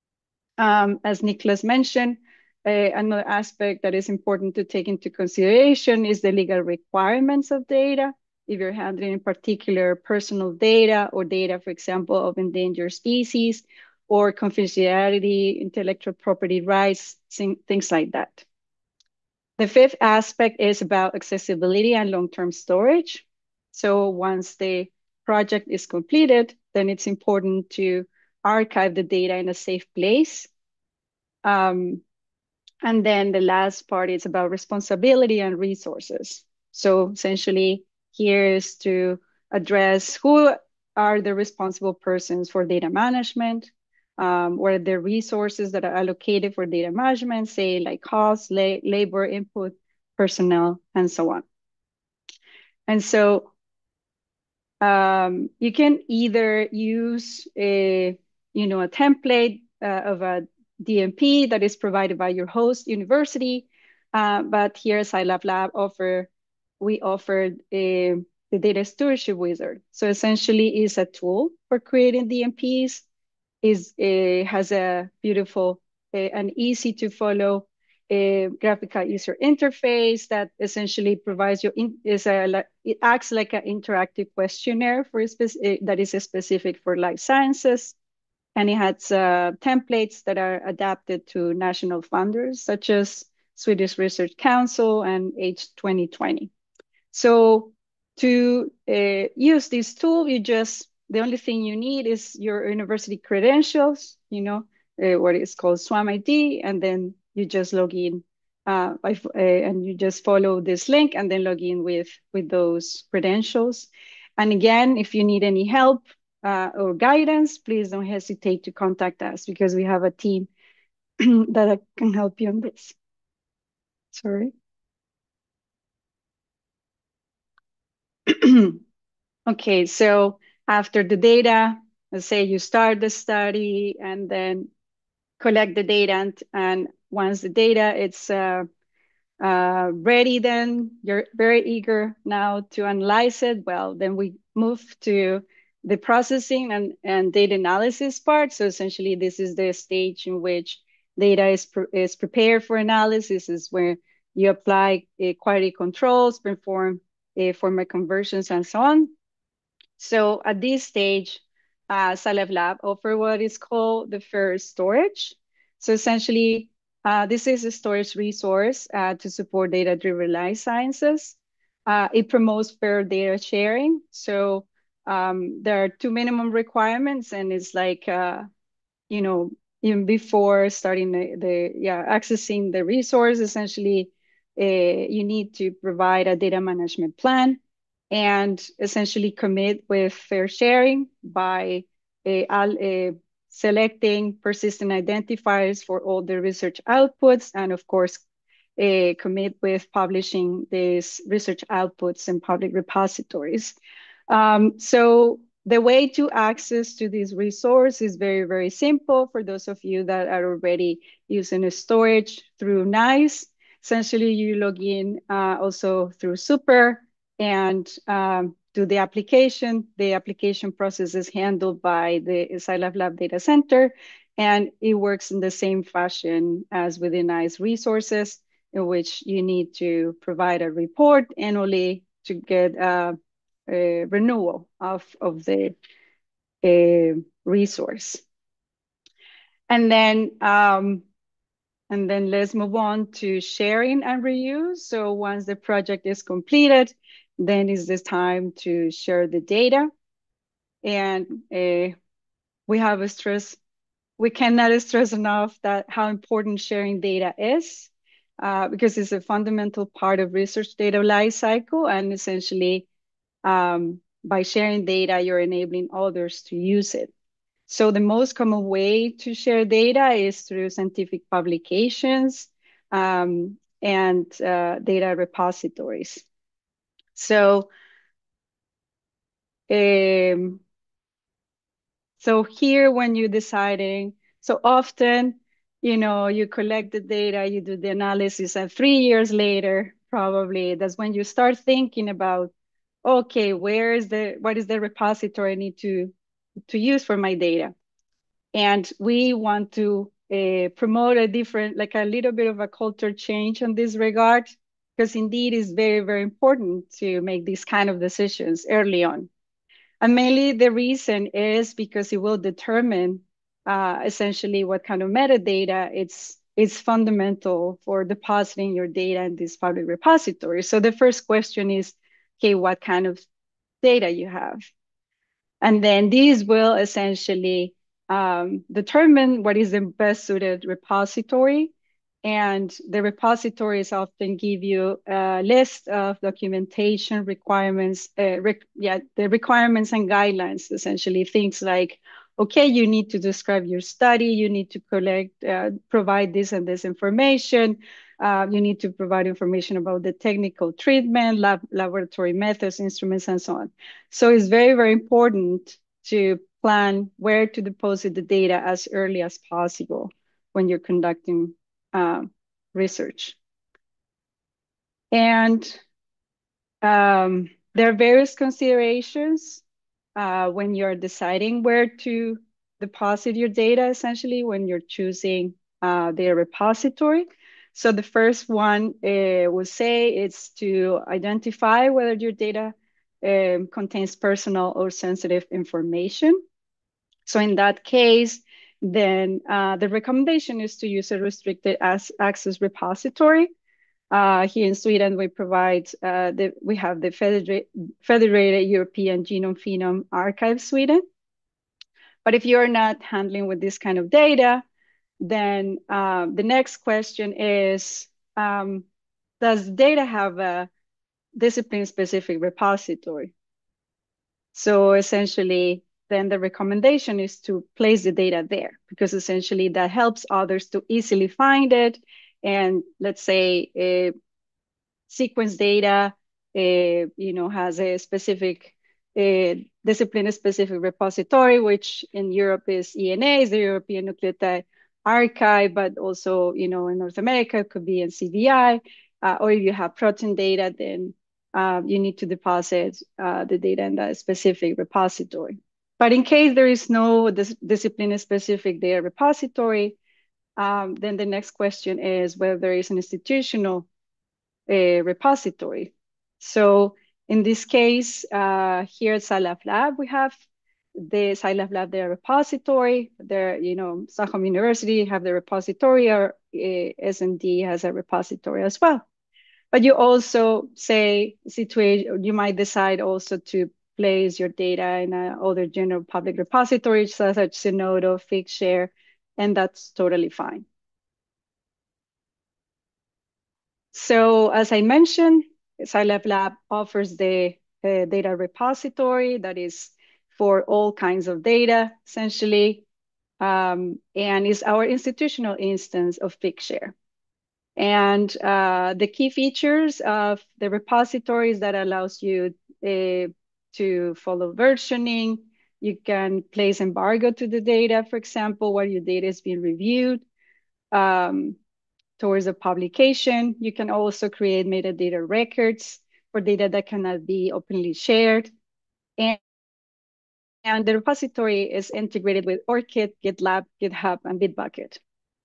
As Niklas mentioned, another aspect that is important to take into consideration is the legal requirements of data. If you're handling in particular personal data or data, for example, of endangered species or confidentiality, intellectual property rights, things like that. The 5th aspect is about accessibility and long-term storage. So once the project is completed, then it's important to archive the data in a safe place. And then the last part is about responsibility and resources. So essentially, here is to address who are the responsible persons for data management, what are the resources that are allocated for data management, say like cost, labor, input, personnel, and so on. And so you can either use a template of a DMP that is provided by your host university, but here at SciLifeLab we offered the data stewardship wizard. So essentially is a tool for creating DMPs, has a beautiful and easy to follow graphical user interface that essentially provides you it acts like an interactive questionnaire for that is specific for life sciences, and it has templates that are adapted to national funders such as Swedish Research Council and H2020. So to use this tool, the only thing you need is your university credentials, what is called SWAM ID, and then you just log in and you just follow this link and then log in with those credentials. And again, if you need any help or guidance, please don't hesitate to contact us because we have a team that can help you on this. Sorry. Okay, so after the data, let's say you start the study and then collect the data, and once the data it's ready, then you're very eager now to analyze it. Well, then we move to the processing and data analysis part. So essentially, this is the stage in which data is prepared for analysis, is where you apply quality controls, perform format conversions, and so on. So at this stage, SciLifeLab offer what is called the fair storage. So essentially, this is a storage resource to support data-driven life sciences. It promotes fair data sharing. So there are two minimum requirements, and it's like, even before starting accessing the resource, essentially, you need to provide a data management plan and essentially commit with fair sharing by selecting persistent identifiers for all the research outputs, and of course, commit with publishing these research outputs in public repositories. So the way to access to this resource is very, very simple for those of you that are already using a storage through NICE. Essentially, you log in also through Super and do the application. The application process is handled by the SciLifeLab Data Center, and it works in the same fashion as within NICE resources, in which you need to provide a report annually to get a renewal of the resource. And then let's move on to sharing and reuse. So once the project is completed, then is the time to share the data. And we cannot stress enough that how important sharing data is, because it's a fundamental part of research data lifecycle, and essentially by sharing data, you're enabling others to use it. So the most common way to share data is through scientific publications and data repositories. So, so here when you're deciding, so often, you collect the data, you do the analysis, and 3 years later, probably that's when you start thinking about, okay, what is the repository I need to use for my data? And we want to promote like a little bit of a culture change in this regard, because indeed it's very, very important to make these kind of decisions early on. And mainly the reason is because it will determine essentially what kind of metadata it's fundamental for depositing your data in this public repository. So the first question is, okay, what kind of data you have? And then these will essentially determine what is the best suited repository. And the repositories often give you a list of documentation requirements, the requirements and guidelines, essentially things like, okay, you need to describe your study, you need to provide this and this information, you need to provide information about the technical treatment, laboratory methods, instruments, and so on. So it's very, very important to plan where to deposit the data as early as possible when you're conducting research. And There are various considerations when you're deciding where to deposit your data, essentially, when you're choosing the repository. So the first one will say it's to identify whether your data contains personal or sensitive information. So in that case, then the recommendation is to use a restricted access repository. Here in Sweden, we provide we have the Federated European Genome Phenome Archive Sweden. But if you're not handling with this kind of data, then the next question is, does data have a discipline-specific repository? So essentially, then the recommendation is to place the data there, because essentially that helps others to easily find it. And let's say sequence data, has a specific discipline-specific repository, which in Europe is ENA, is the European Nucleotide Archive, but also, in North America, it could be NCBI, or if you have protein data, then you need to deposit the data in that specific repository. But in case there is no discipline-specific data repository, then the next question is whether there is an institutional repository. So in this case, here at SciLifeLab, we have the SciLifeLab data repository. There, Stockholm University have the repository, or SMD has a repository as well. But you also you might decide also to place your data in other general public repositories, such as Zenodo, Figshare, and that's totally fine. So as I mentioned, SciLifeLab offers the data repository that is for all kinds of data, essentially, and is our institutional instance of Figshare. And the key features of the repository is that allows you to follow versioning. You can place embargo to the data, for example, while your data is being reviewed. Towards a publication. You can also create metadata records for data that cannot be openly shared. And the repository is integrated with ORCID, GitLab, GitHub, and Bitbucket.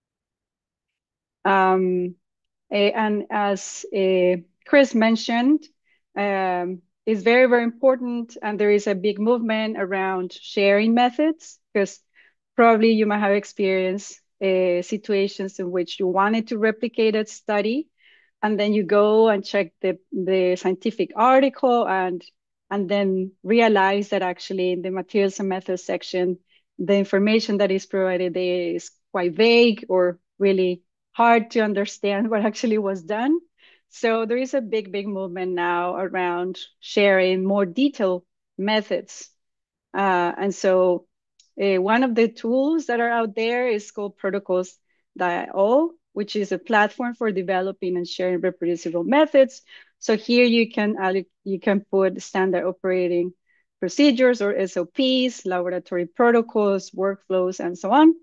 And as Chris mentioned, it's very, very important, and there is a big movement around sharing methods, because probably you might have experienced situations in which you wanted to replicate a study, and then you go and check the scientific article and then realize that actually in the materials and methods section, the information that is provided there is quite vague or really hard to understand what actually was done. So there is a big, big movement now around sharing more detailed methods. And so one of the tools that are out there is called protocols.io, which is a platform for developing and sharing reproducible methods. So here you can put standard operating procedures or SOPs, laboratory protocols, workflows, and so on.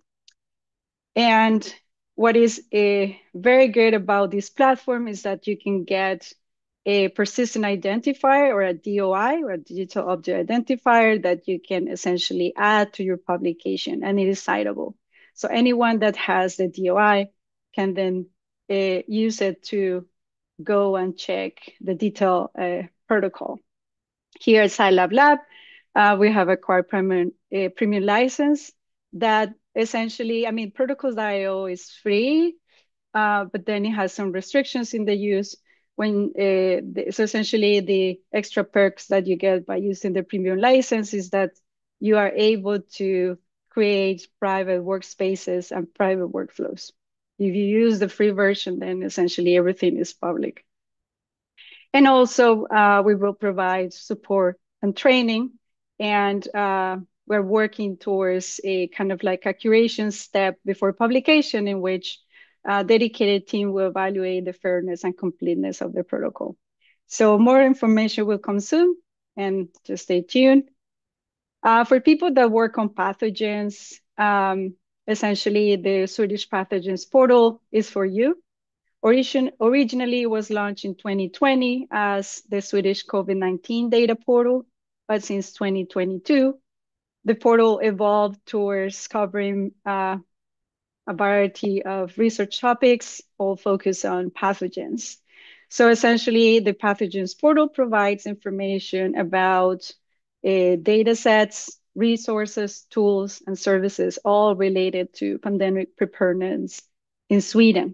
And what is very good about this platform is that you can get a persistent identifier, or a DOI, or a digital object identifier, that you can essentially add to your publication, and it is citable. So anyone that has the DOI can then use it to go and check the detailed protocol. Here at SciLifeLab, we have acquired premium license that essentially, protocols.io is free, but then it has some restrictions in the use. So essentially the extra perks that you get by using the premium license is that you are able to create private workspaces and private workflows. If you use the free version, then essentially everything is public. And also we will provide support and training, and we're working towards a kind of like a curation step before publication, in which a dedicated team will evaluate the fairness and completeness of the protocol. So more information will come soon, and just stay tuned. For people that work on pathogens, essentially the Swedish pathogens portal is for you. Originally, it was launched in 2020 as the Swedish COVID-19 data portal, but since 2022, the portal evolved towards covering a variety of research topics, all focused on pathogens. So essentially, the pathogens portal provides information about data sets, resources, tools, and services, all related to pandemic preparedness in Sweden.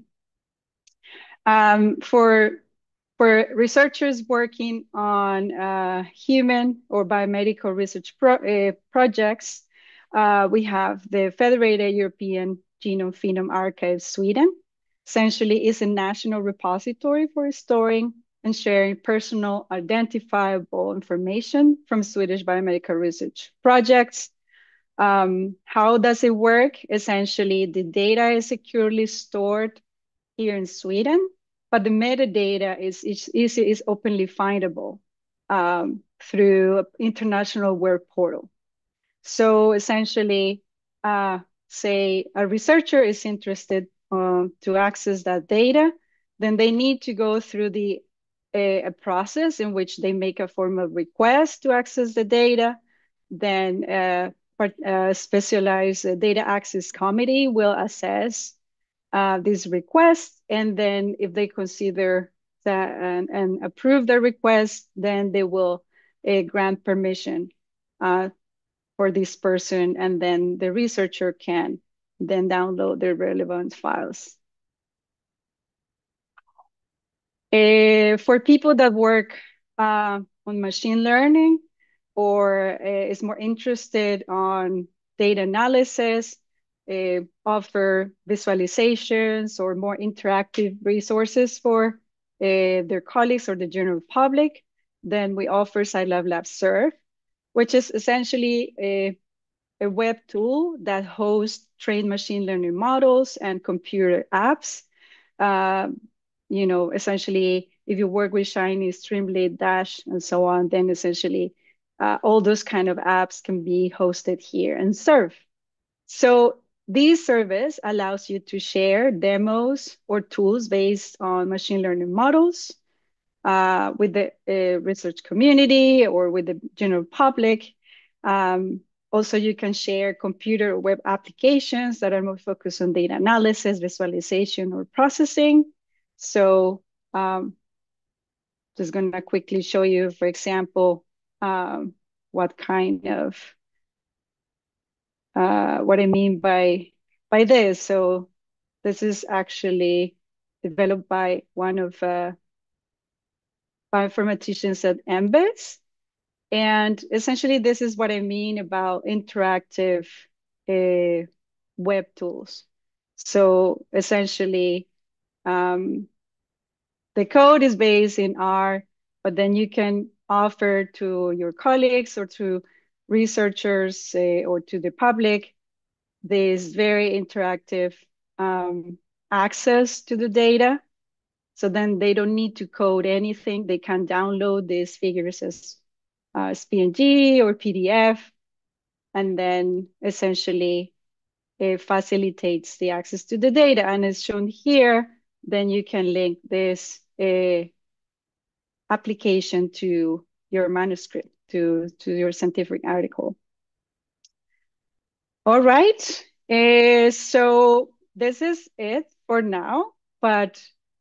For researchers working on human or biomedical research projects, we have the Federated European Genome Phenome Archive Sweden. Essentially, is a national repository for storing and sharing personal identifiable information from Swedish biomedical research projects. How does it work? Essentially, the data is securely stored here in Sweden, but the metadata is openly findable through international web portal. So essentially, say a researcher is interested to access that data, then they need to go through a process in which they make a formal request to access the data. Then a specialized data access committee will assess this request, and then if they consider that and approve the request, then they will grant permission for this person, and then the researcher can then download the relevant files. For people that work on machine learning or is more interested on data analysis, offer visualizations or more interactive resources for their colleagues or the general public, then we offer SciLifeLab Serve, which is essentially a web tool that hosts trained machine learning models and computer apps. Essentially, if you work with Shiny, Streamlit, Dash, and so on, then essentially all those kind of apps can be hosted here and Serve. So this service allows you to share demos or tools based on machine learning models with the research community or with the general public. Also, you can share computer or web applications that are more focused on data analysis, visualization, or processing. So just going to quickly show you, for example, what kind of what I mean by this. So this is actually developed by one of bioinformaticians at MBIS. And essentially, this is what I mean about interactive web tools. So essentially, the code is based in R, but then you can offer to your colleagues or to researchers or to the public this very interactive access to the data. So then they don't need to code anything. They can download these figures as PNG or PDF, and then essentially it facilitates the access to the data. And as shown here, then you can link this application to your manuscript, to your scientific article. All right, so this is it for now, but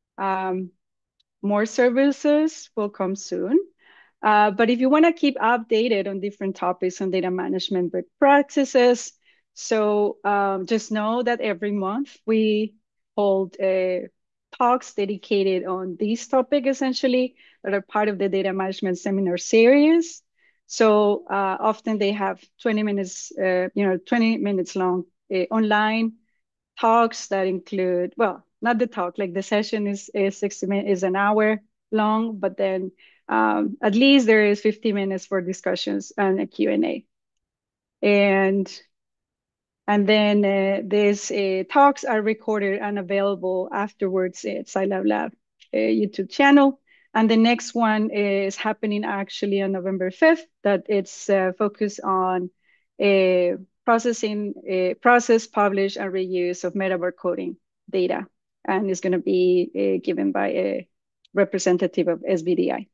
more services will come soon. But if you want to keep updated on different topics on data management practices, so just know that every month we hold talks dedicated on this topic, essentially, that are part of the data management seminar series. So often they have 20 minutes, 20 minutes long online talks that include, well, not the talk, like the session is 60 minutes, is an hour long, but then at least there is 50 minutes for discussions and a Q&A. And then these talks are recorded and available afterwards at SciLifeLab YouTube channel. And the next one is happening actually on November 5th, that it's focused on process, publish, and reuse of metabarcoding data and it's going to be given by a representative of SBDI.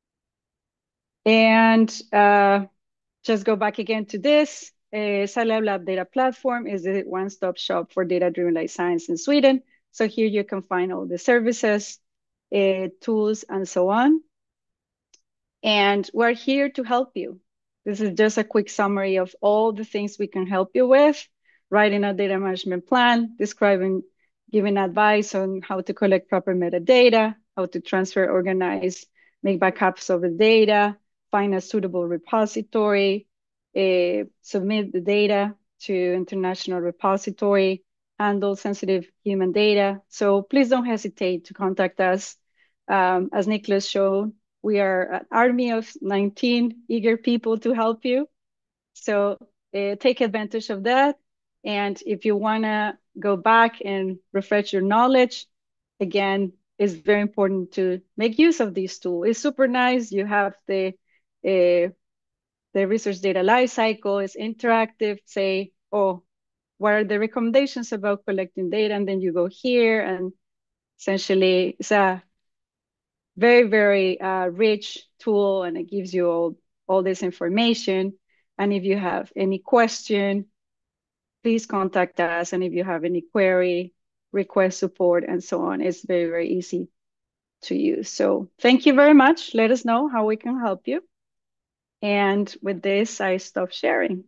And just go back again to this. SciLifeLab Data Platform is a one-stop shop for data-driven life science in Sweden. So here you can find all the services, tools, and so on. And we're here to help you. This is just a quick summary of all the things we can help you with: writing a data management plan, describing, giving advice on how to collect proper metadata, how to transfer, organize, make backups of the data, find a suitable repository, submit the data to international repository, handle sensitive human data. So please don't hesitate to contact us. As Nicholas showed, we are an army of 19 eager people to help you. So take advantage of that. And if you want to go back and refresh your knowledge, again, it's very important to make use of this tool. It's super nice. You have the research data lifecycle. It's interactive. Say, oh, what are the recommendations about collecting data? And then you go here, and essentially it's a very, very rich tool, and it gives you all this information. And if you have any question, please contact us. And if you have any query, request support, and so on, it's very, very easy to use. So thank you very much. Let us know how we can help you. And with this, I stop sharing.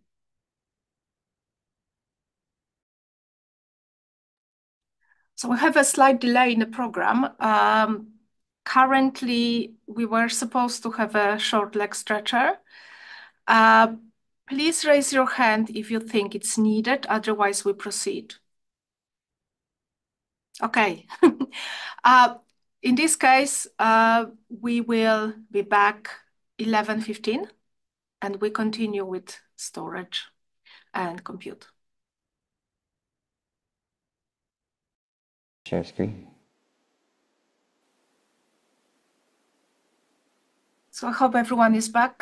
So we have a slight delay in the program. Currently, we were supposed to have a short leg stretcher. Please raise your hand if you think it's needed, otherwise we proceed. Okay. In this case, we will be back 11:15, and we continue with storage and compute. Share screen. So I hope everyone is back.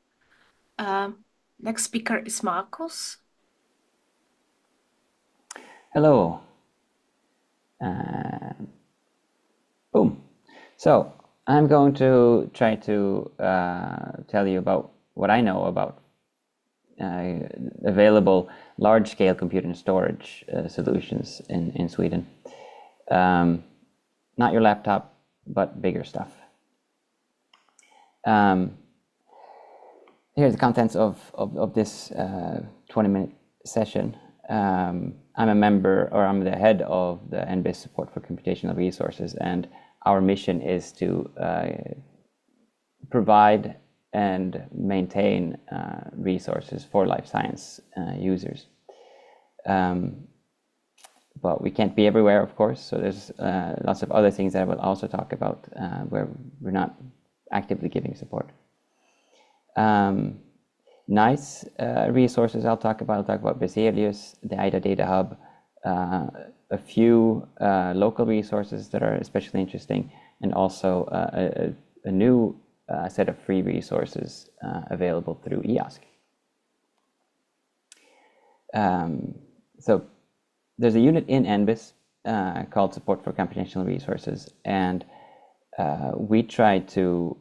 Next speaker is Markus. Hello. Boom. So I'm going to try to tell you about what I know about available large-scale compute and storage solutions in Sweden. Not your laptop, but bigger stuff. Here's the contents of this 20-minute session. I'm a member, or I'm the head of the NBIS Support for Computational Resources, and our mission is to provide and maintain resources for life science users. But we can't be everywhere, of course, so there's lots of other things that I will also talk about where we're not actively giving support. Nice resources I'll talk about Berzelius, the IDA Data Hub, a few local resources that are especially interesting, and also a new set of free resources available through EOSC. So there's a unit in NBIS called Support for Computational Resources, and we try to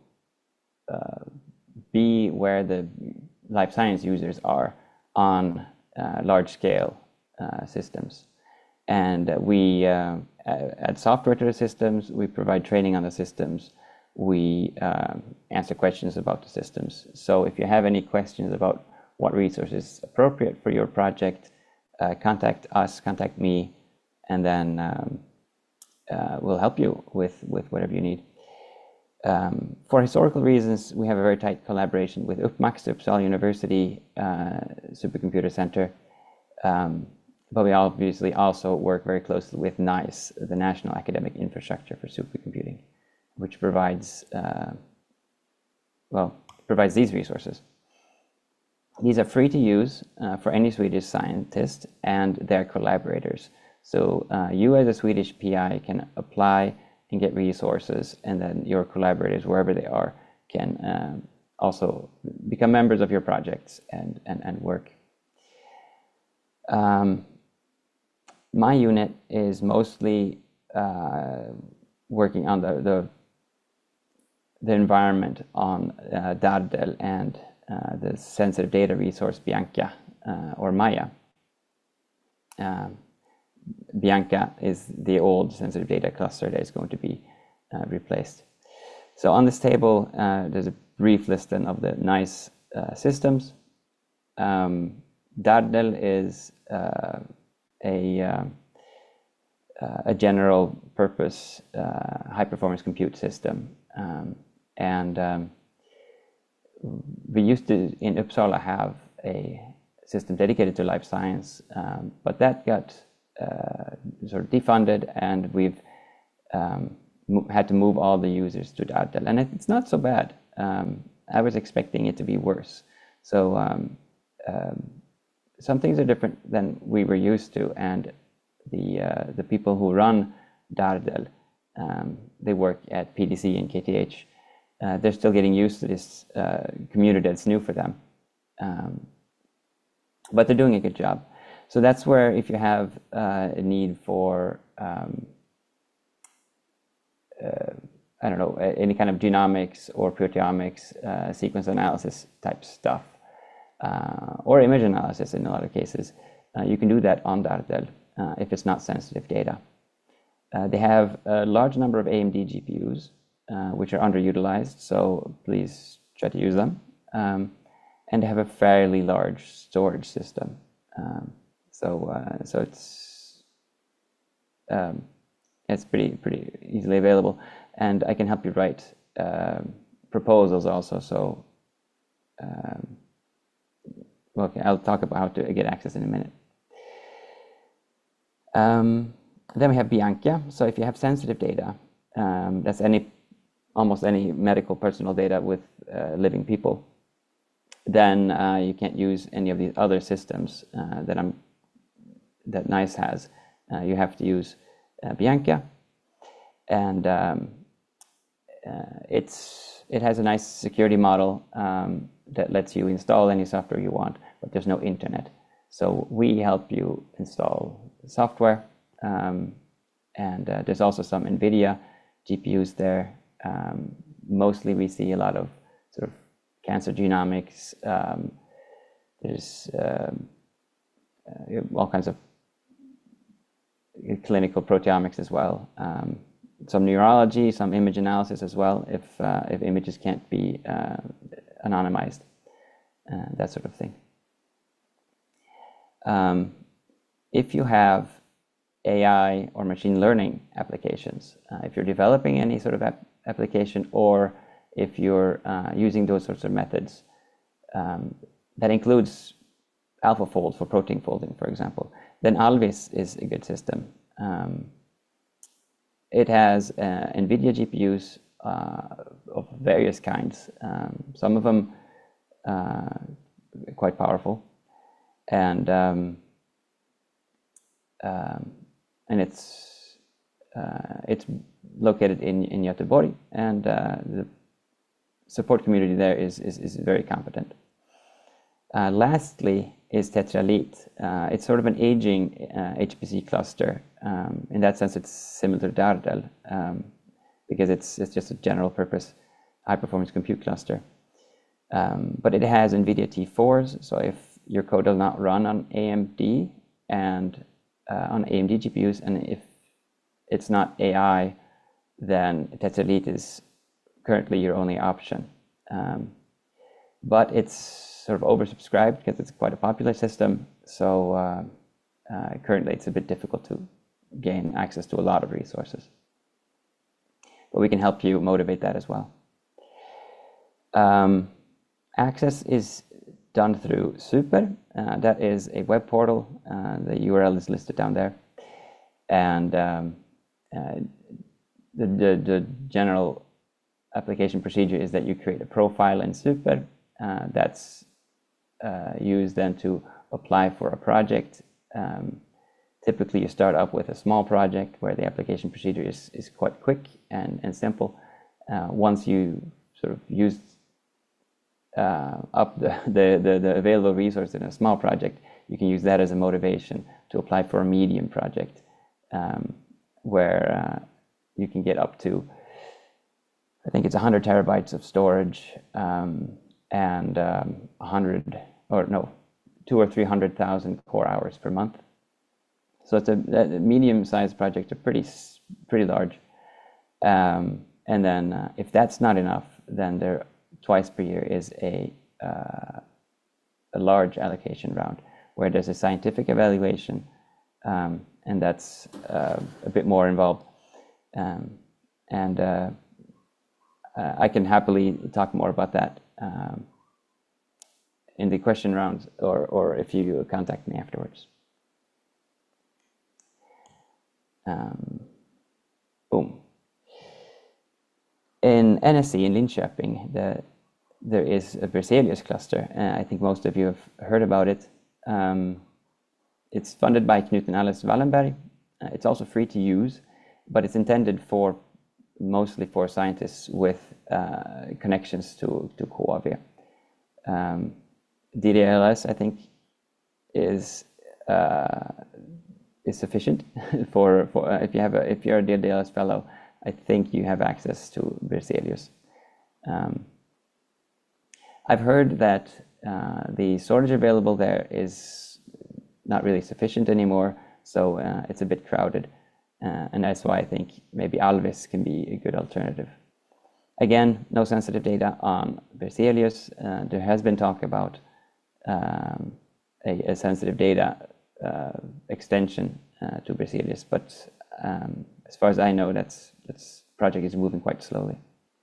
be where the life science users are on large-scale systems. And we add software to the systems, we provide training on the systems, we answer questions about the systems. So if you have any questions about what resource is appropriate for your project, contact us, contact me, and then we'll help you with whatever you need. For historical reasons, we have a very tight collaboration with UPMAX, the Uppsala University Supercomputer Center, but we obviously also work very closely with NICE, the National Academic Infrastructure for Supercomputing, which provides these resources. These are free to use for any Swedish scientist and their collaborators. So you as a Swedish PI can apply and get resources, and then your collaborators, wherever they are, can also become members of your projects and work. My unit is mostly working on the environment on Dardel and the sensitive data resource Bianca or Maya. Bianca is the old sensitive data cluster that is going to be replaced. So on this table, there's a brief list then of the nice systems. Dardel is a general purpose high performance compute system, and we used to in Uppsala have a system dedicated to life science, but that got sort of defunded, and we've had to move all the users to Dardel, and it's not so bad. I was expecting it to be worse. So some things are different than we were used to, and the people who run Dardel, they work at PDC and KTH. They're still getting used to this community that's new for them, but they're doing a good job. So that's where, if you have a need for I don't know, any kind of genomics or proteomics, sequence analysis type stuff, or image analysis in a lot of cases, you can do that on Dardel if it's not sensitive data. They have a large number of AMD GPUs, which are underutilized, so please try to use them. And they have a fairly large storage system. So it's pretty easily available, and I can help you write proposals also. So okay, I'll talk about how to get access in a minute. Then we have Bianca. So if you have sensitive data, that's almost any medical personal data with living people, then you can't use any of these other systems that NICE has. You have to use Bianca, and it has a nice security model that lets you install any software you want, but there's no internet. So we help you install the software, and there's also some NVIDIA GPUs there. Mostly we see a lot of sort of cancer genomics. There's all kinds of clinical proteomics as well. Some neurology, some image analysis as well, if images can't be anonymized, that sort of thing. If you have AI or machine learning applications, if you're developing any sort of application, or if you're using those sorts of methods, that includes AlphaFold for protein folding, for example, then Alvis is a good system. It has NVIDIA GPUs of various kinds, some of them quite powerful, and it's located in Göteborg, and the support community there is very competent. Lastly is Tetralit. It's sort of an aging HPC cluster. In that sense, it's similar to Dardel because it's just a general purpose high performance compute cluster. But it has NVIDIA T4s, so if your code does not run on AMD and on AMD GPUs, and if it's not AI, then Tetralit is currently your only option. But it's sort of oversubscribed because it's quite a popular system. So currently it's a bit difficult to gain access to a lot of resources. But we can help you motivate that as well. Access is done through Super. That is a web portal. The URL is listed down there. And the general application procedure is that you create a profile in Super that's used then to apply for a project. Typically, you start up with a small project where the application procedure is quite quick and simple. Once you sort of use up the available resource in a small project, you can use that as a motivation to apply for a medium project. where you can get up to, I think it's 100 terabytes of storage, and 200 or 300,000 core hours per month. So it's a medium-sized project, pretty large. And then if that's not enough, then there twice per year is a large allocation round where there's a scientific evaluation, and that's a bit more involved. I can happily talk more about that in the question rounds, or if you contact me afterwards. Boom. In NSC in Linköping, there is a Berzelius cluster. I think most of you have heard about it. It's funded by Knut and Alice Wallenberg. It's also free to use, but it's intended mostly for scientists with connections to CoAV. DDLS, I think, is sufficient for if you're a DDLS fellow. I think you have access to Berzelius. I've heard that the storage available there is not really sufficient anymore, so it's a bit crowded, and that's why I think maybe Alvis can be a good alternative. Again, no sensitive data on Berzelius. There has been talk about a sensitive data extension to Berzelius, but as far as I know, that project is moving quite slowly.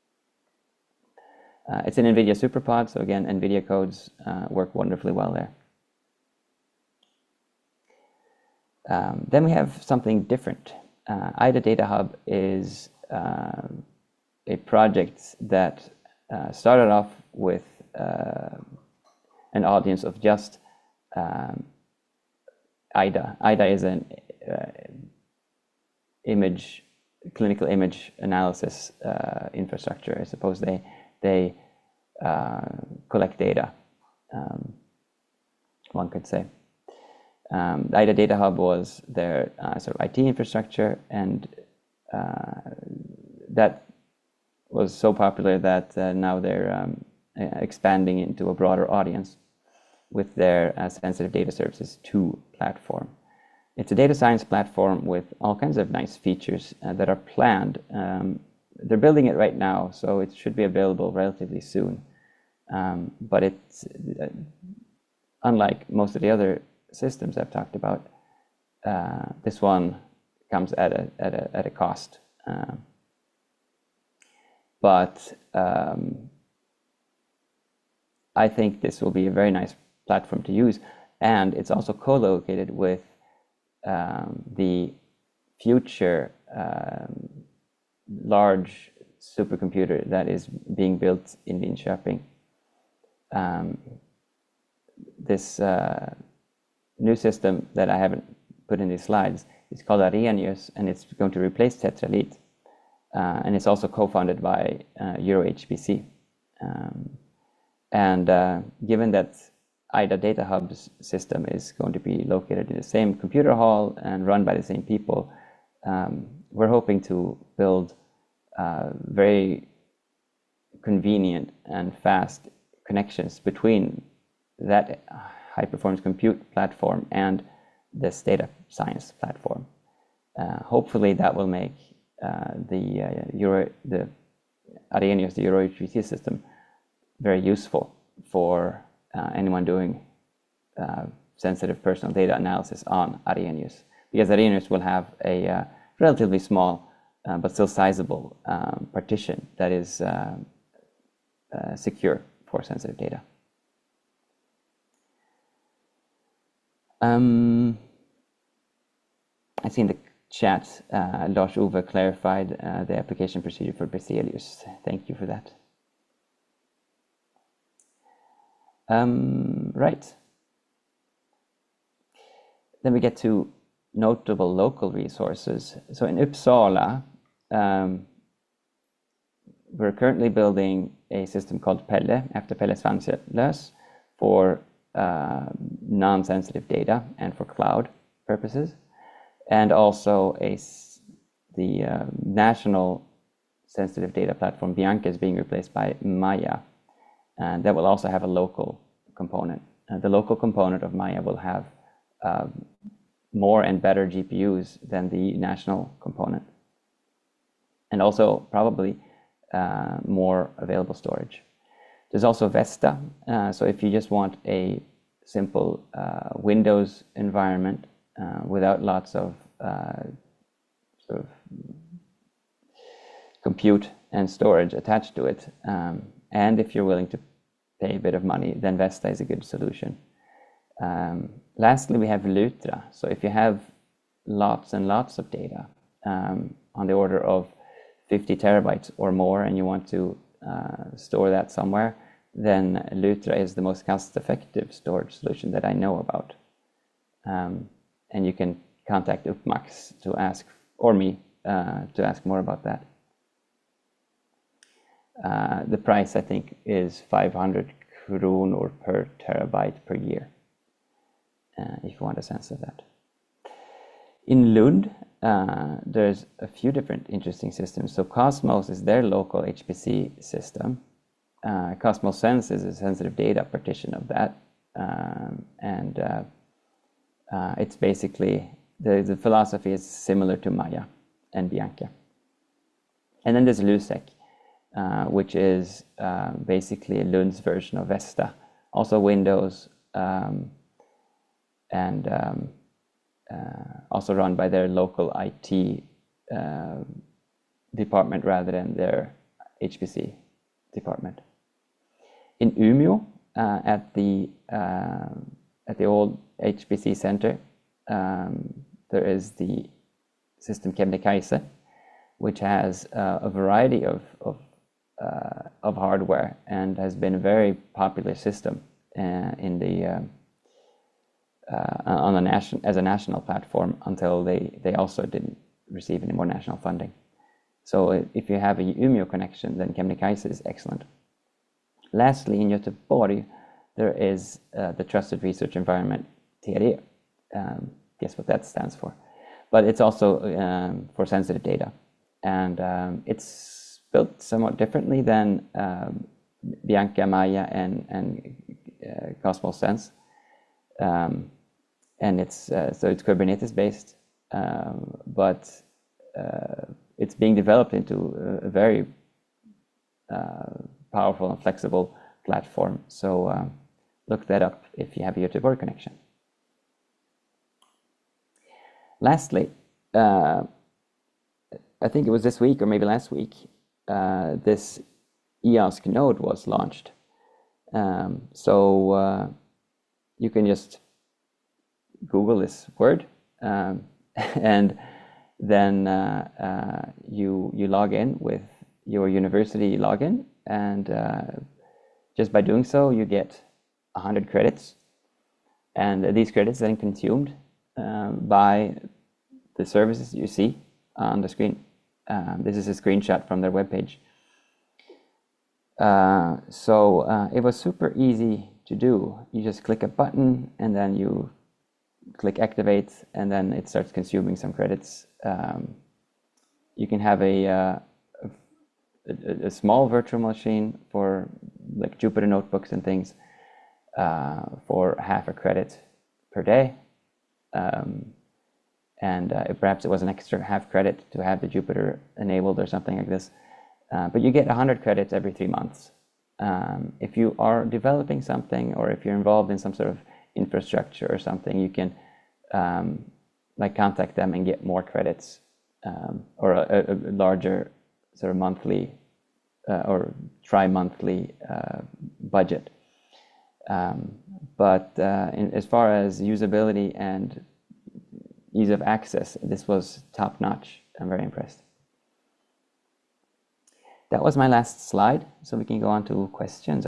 It's an NVIDIA SuperPod, so again, NVIDIA codes work wonderfully well there. Then we have something different. IDA Data Hub is a project that started off with an audience of just IDA. IDA is an clinical image analysis infrastructure. I suppose they collect data, one could say. The IDA Data Hub was their sort of IT infrastructure, and that was so popular that now they're expanding into a broader audience with their Sensitive Data Services 2 platform. It's a data science platform with all kinds of nice features that are planned. They're building it right now, so it should be available relatively soon. But it's unlike most of the other systems I've talked about. This one comes at a cost. But I think this will be a very nice platform to use, and it's also co-located with the future large supercomputer that is being built in Linköping. This new system that I haven't put in these slides is called Arrhenius, and it's going to replace Tetralit. And it's also co-funded by EuroHPC. Given that IDA Data Hub's system is going to be located in the same computer hall and run by the same people, we're hoping to build very convenient and fast connections between that high-performance compute platform and this data science platform. Hopefully that will make the Arrhenius, the EuroHPC system, very useful for anyone doing sensitive personal data analysis on Arrhenius, because Arrhenius will have a relatively small but still sizable partition that is secure for sensitive data. I see in the chat, Lars Ove clarified the application procedure for Berzelius. Thank you for that. Right. Then we get to notable local resources. So in Uppsala, we're currently building a system called Pelle, after Pelle Svanslös, for non-sensitive data and for cloud purposes, and also a national sensitive data platform Bianca is being replaced by Maya, and that will also have a local component. The local component of Maya will have more and better GPUs than the national component, and also probably more available storage. There's also Vesta, so if you just want a simple Windows environment without lots of sort of compute and storage attached to it, and if you're willing to pay a bit of money, then Vesta is a good solution. Lastly, we have Lutra. So if you have lots and lots of data on the order of 50 terabytes or more, and you want to store that somewhere, then Lutra is the most cost-effective storage solution that I know about. And you can contact Upmax to ask, or me, to ask more about that. The price, I think, is 500 kronor per terabyte per year, if you want a sense of that. In Lund, there's a few different interesting systems. So Cosmos is their local HPC system. Cosmos Sense is a sensitive data partition of that. It's basically, the philosophy is similar to Maya and Bianca. And then there's Lusec, which is basically Lund's version of Vesta, also Windows, and also run by their local IT department rather than their HPC department. In Umeå, at the old HPC center, there is the system Kebnekaise, which has a variety of hardware and has been a very popular system in the as a national platform until they also didn't receive any more national funding. So if you have a Umeå connection, then Kebnekaise is excellent. Lastly, in Göteborg, there is the Trusted Research Environment, TRE. Guess what that stands for. But it's also for sensitive data. And it's built somewhat differently than Bianca, Maya, and Cosmos Sense. And it's Kubernetes based, but it's being developed into a very powerful and flexible platform. So look that up if you have a Göteborg connection. Lastly, I think it was this week or maybe last week, this EOSC node was launched. So you can just Google this word, and then you log in with your university login, and just by doing so, you get 100 credits, and these credits then consumed by the services you see on the screen. This is a screenshot from their webpage. So it was super easy to do. You just click a button and then you click activate, and then it starts consuming some credits. You can have a small virtual machine for like Jupyter notebooks and things for half a credit per day. And perhaps it was an extra half credit to have the Jupyter enabled or something like this. But you get 100 credits every 3 months. If you are developing something, or if you're involved in some sort of infrastructure or something, you can like contact them and get more credits, or a larger sort of monthly or tri-monthly budget. But as far as usability and ease of access, this was top notch. I'm very impressed. That was my last slide, so we can go on to questions.